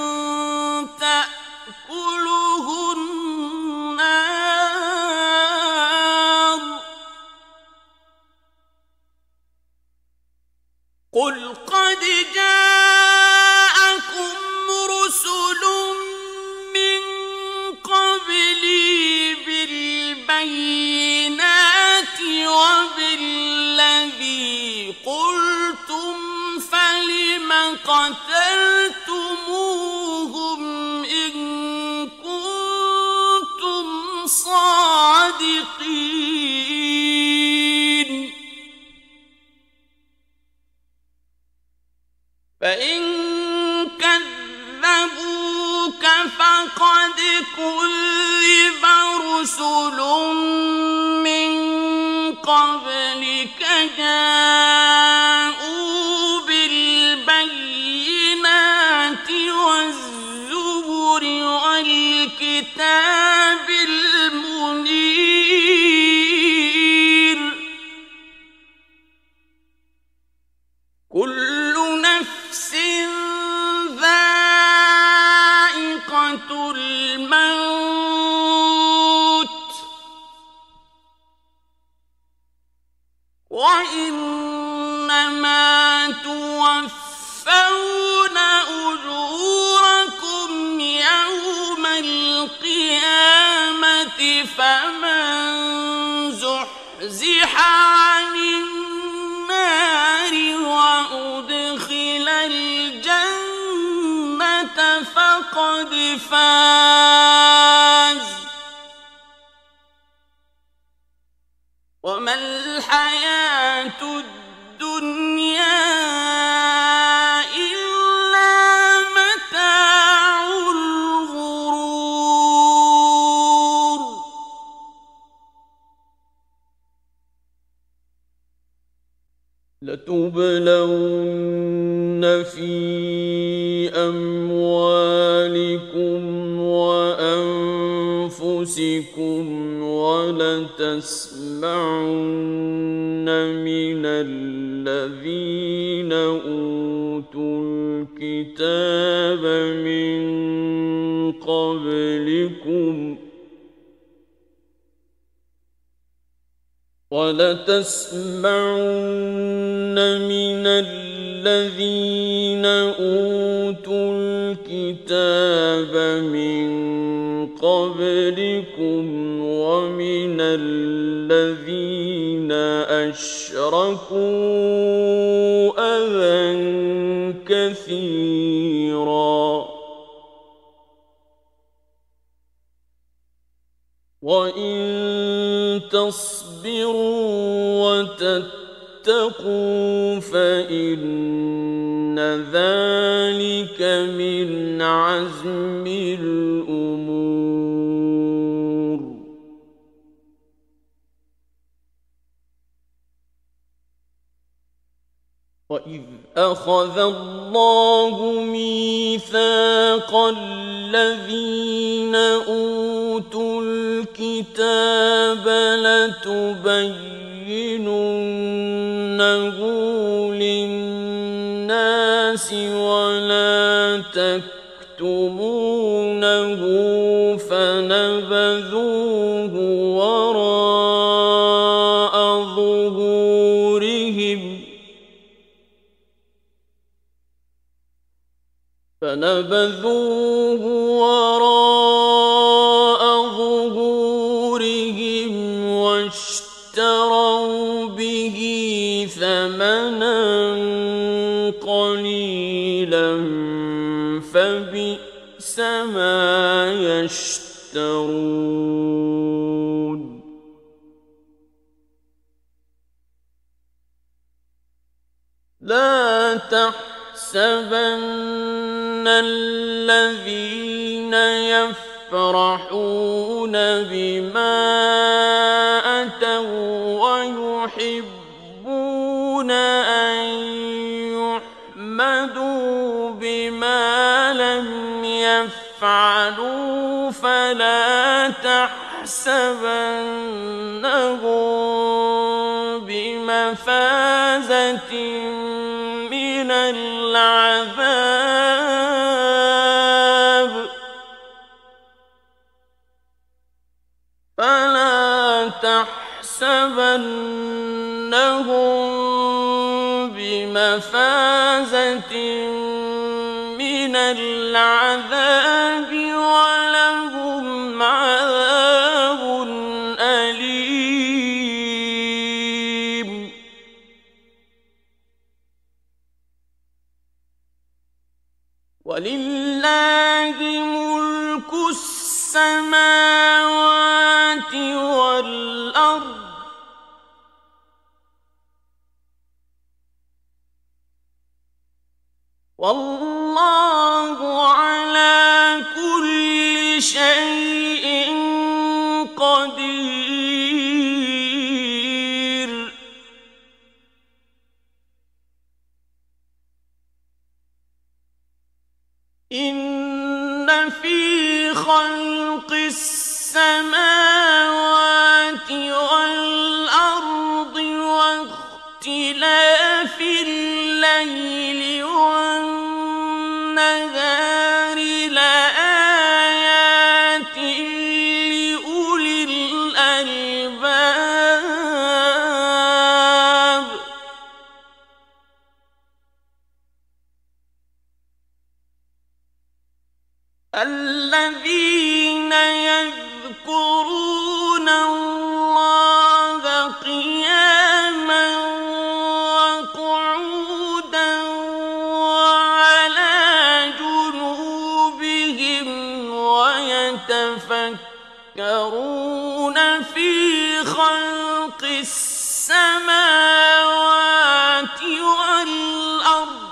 تأكله النار قل قد جاءكم رسل من قبلي بالبينات وبالذي قلتم فلم قتلتموهم إن كنتم صادقين فإن رسل من قبلك جاءوا بالبينات والزبر والكتاب المنير كل نفس ذائقة الموت وإنما توفون أجوركم يوم القيامة فمن زحزح عن النار وأدخل الجنة فقد فاز وما الحياة الدنيا إلا متاع الغرور لتبلون في أموالكم وأنفسكم ولتسمعن من الذين أوتوا الكتاب من قبلكم ومن الذين أشركوا أذى كثيرا وإن تصبروا وتتقوا فإن ذلك من عزم الأمور وإذ أخذ الله ميثاق الذين أوتوا الكتاب لتبيننه للناس ولا تكتمونه فنبذوه وراء ظهورهم واشتروا به ثمنا قليلا فبئس ما يشترون لا تحسبن الذين يفرحون بما أتوا ويحبون أن يحمدوا بما لم يفعلوا فلا تحسبنهم بمفازة من العذاب فلا تحسبنهم بمفازة من العذاب ولهم عذاب أليم ولله ملك السماوات والأرض والله على كل قدير إن في خلق السماوات والأرض واختلاف الليل والنهار لآيات لأولي الألباب الذين يذكرون الله قياما وقعودا وعلى جنوبهم ويتفكرون في خلق السماوات والأرض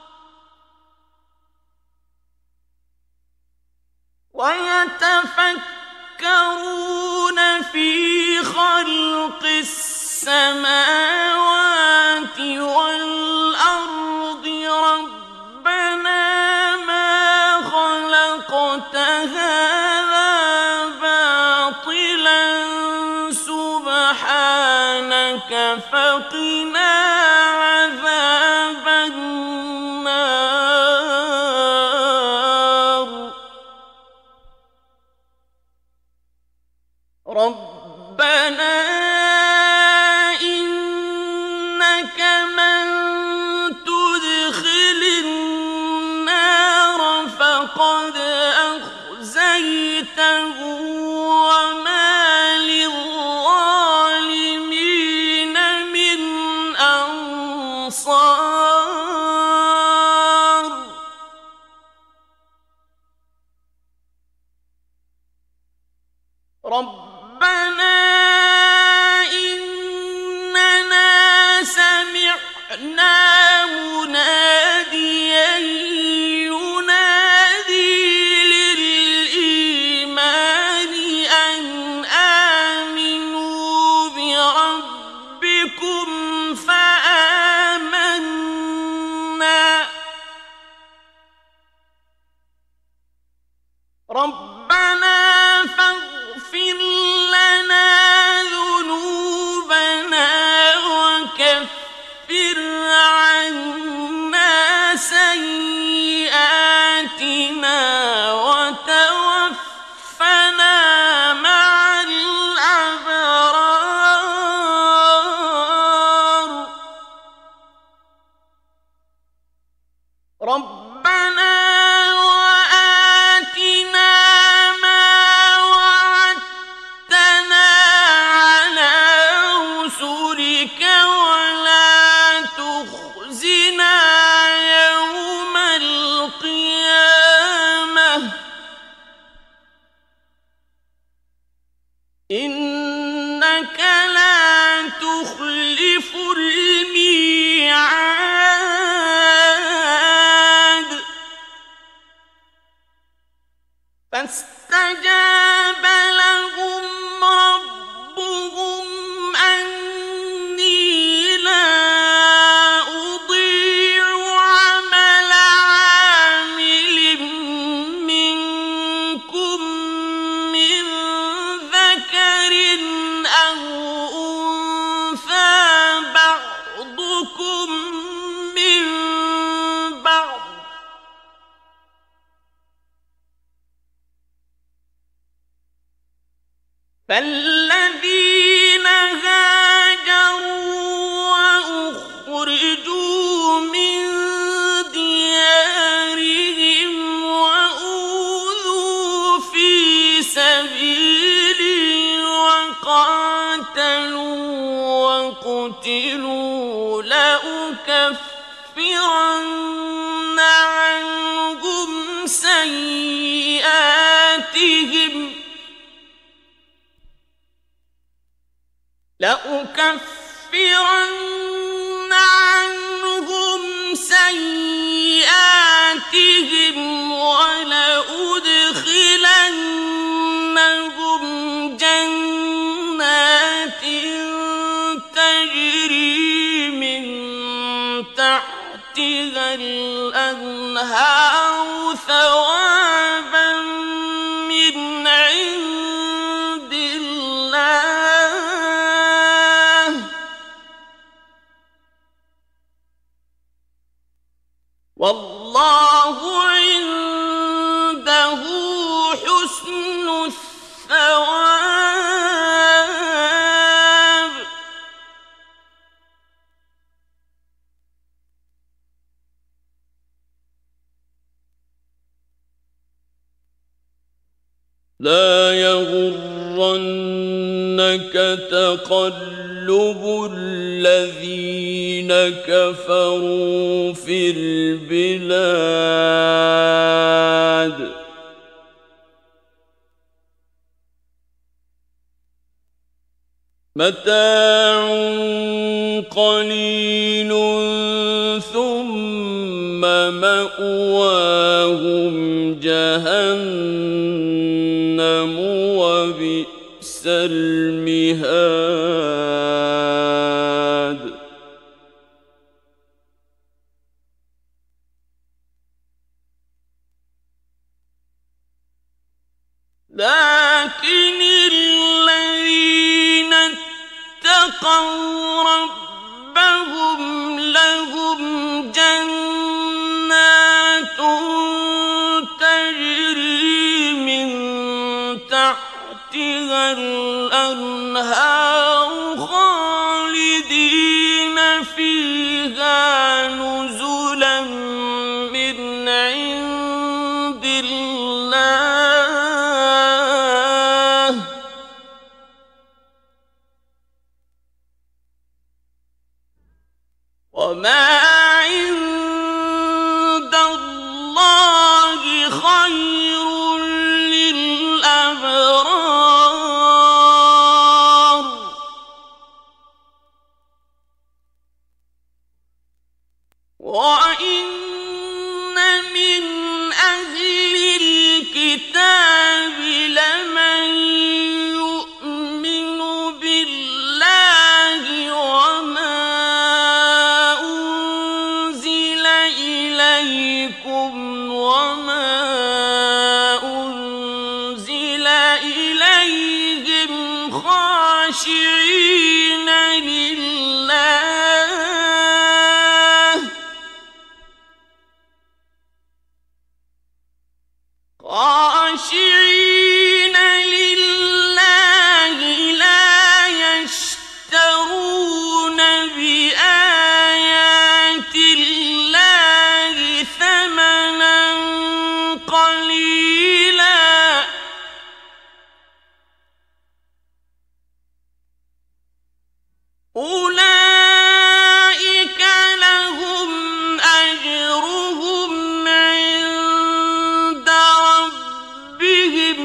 ربنا ما خلقت هذا باطلا سبحانك فقنا عذاب النار ربنا إنك من تدخل النار فقد أخزيته وما للظالمين من أنصار ربنا إننا سمعنا مناديا ينادي للإيمان أن آمنوا بربكم فآمنا ربنا فاغفر لنا ذنوبنا وكفر عنا سيئاتنا وتوفنا مع الأبرار ربنا وآتنا ما وعدتنا على رسلك ولا تخزنا يوم القيامة إنك لا تخلف الميعاد فاستجاب لهم ربهم أني لا أضيع عمل عامل منكم من ذكر أو أنثى بعضكم من بعض فالذين هاجروا وأخرجوا من ديارهم وأوذوا في سبيلي وقاتلوا وقتلوا لأكفرن عنهم سيئاتهم ولأدخلنهم جنات الأنهار ثوابا من عند الله والله عنده حسن الثواب. لا يغرنك تقلب الذين كفروا في البلاد متاع قليل ثم مأواهم جهنم وبئس المهاد. لكن الذين اتقوا ربهم لهم جنات تجري من تحتها الأنهار خالدين فيها نزلا من عند الله وما عند الله خير للأبرار. وإن من أهل الكتاب لمن يؤمن بالله وما أنزل إليكم وما أنزل إليهم خاشعين لله لا يشترون بآيات الله ثمنا قليلا أولئك لهم أجرهم عند ربهم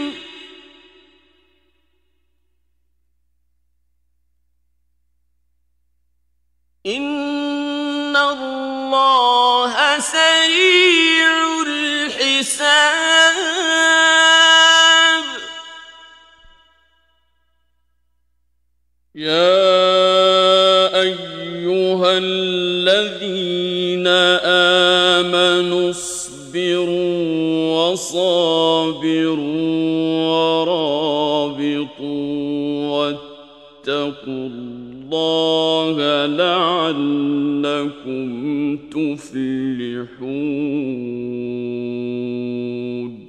إن الله سريع الحساب. يا أيها الذين آمنوا اصبروا وصابروا ورابطوا واتقوا الله لعلكم تفلحون.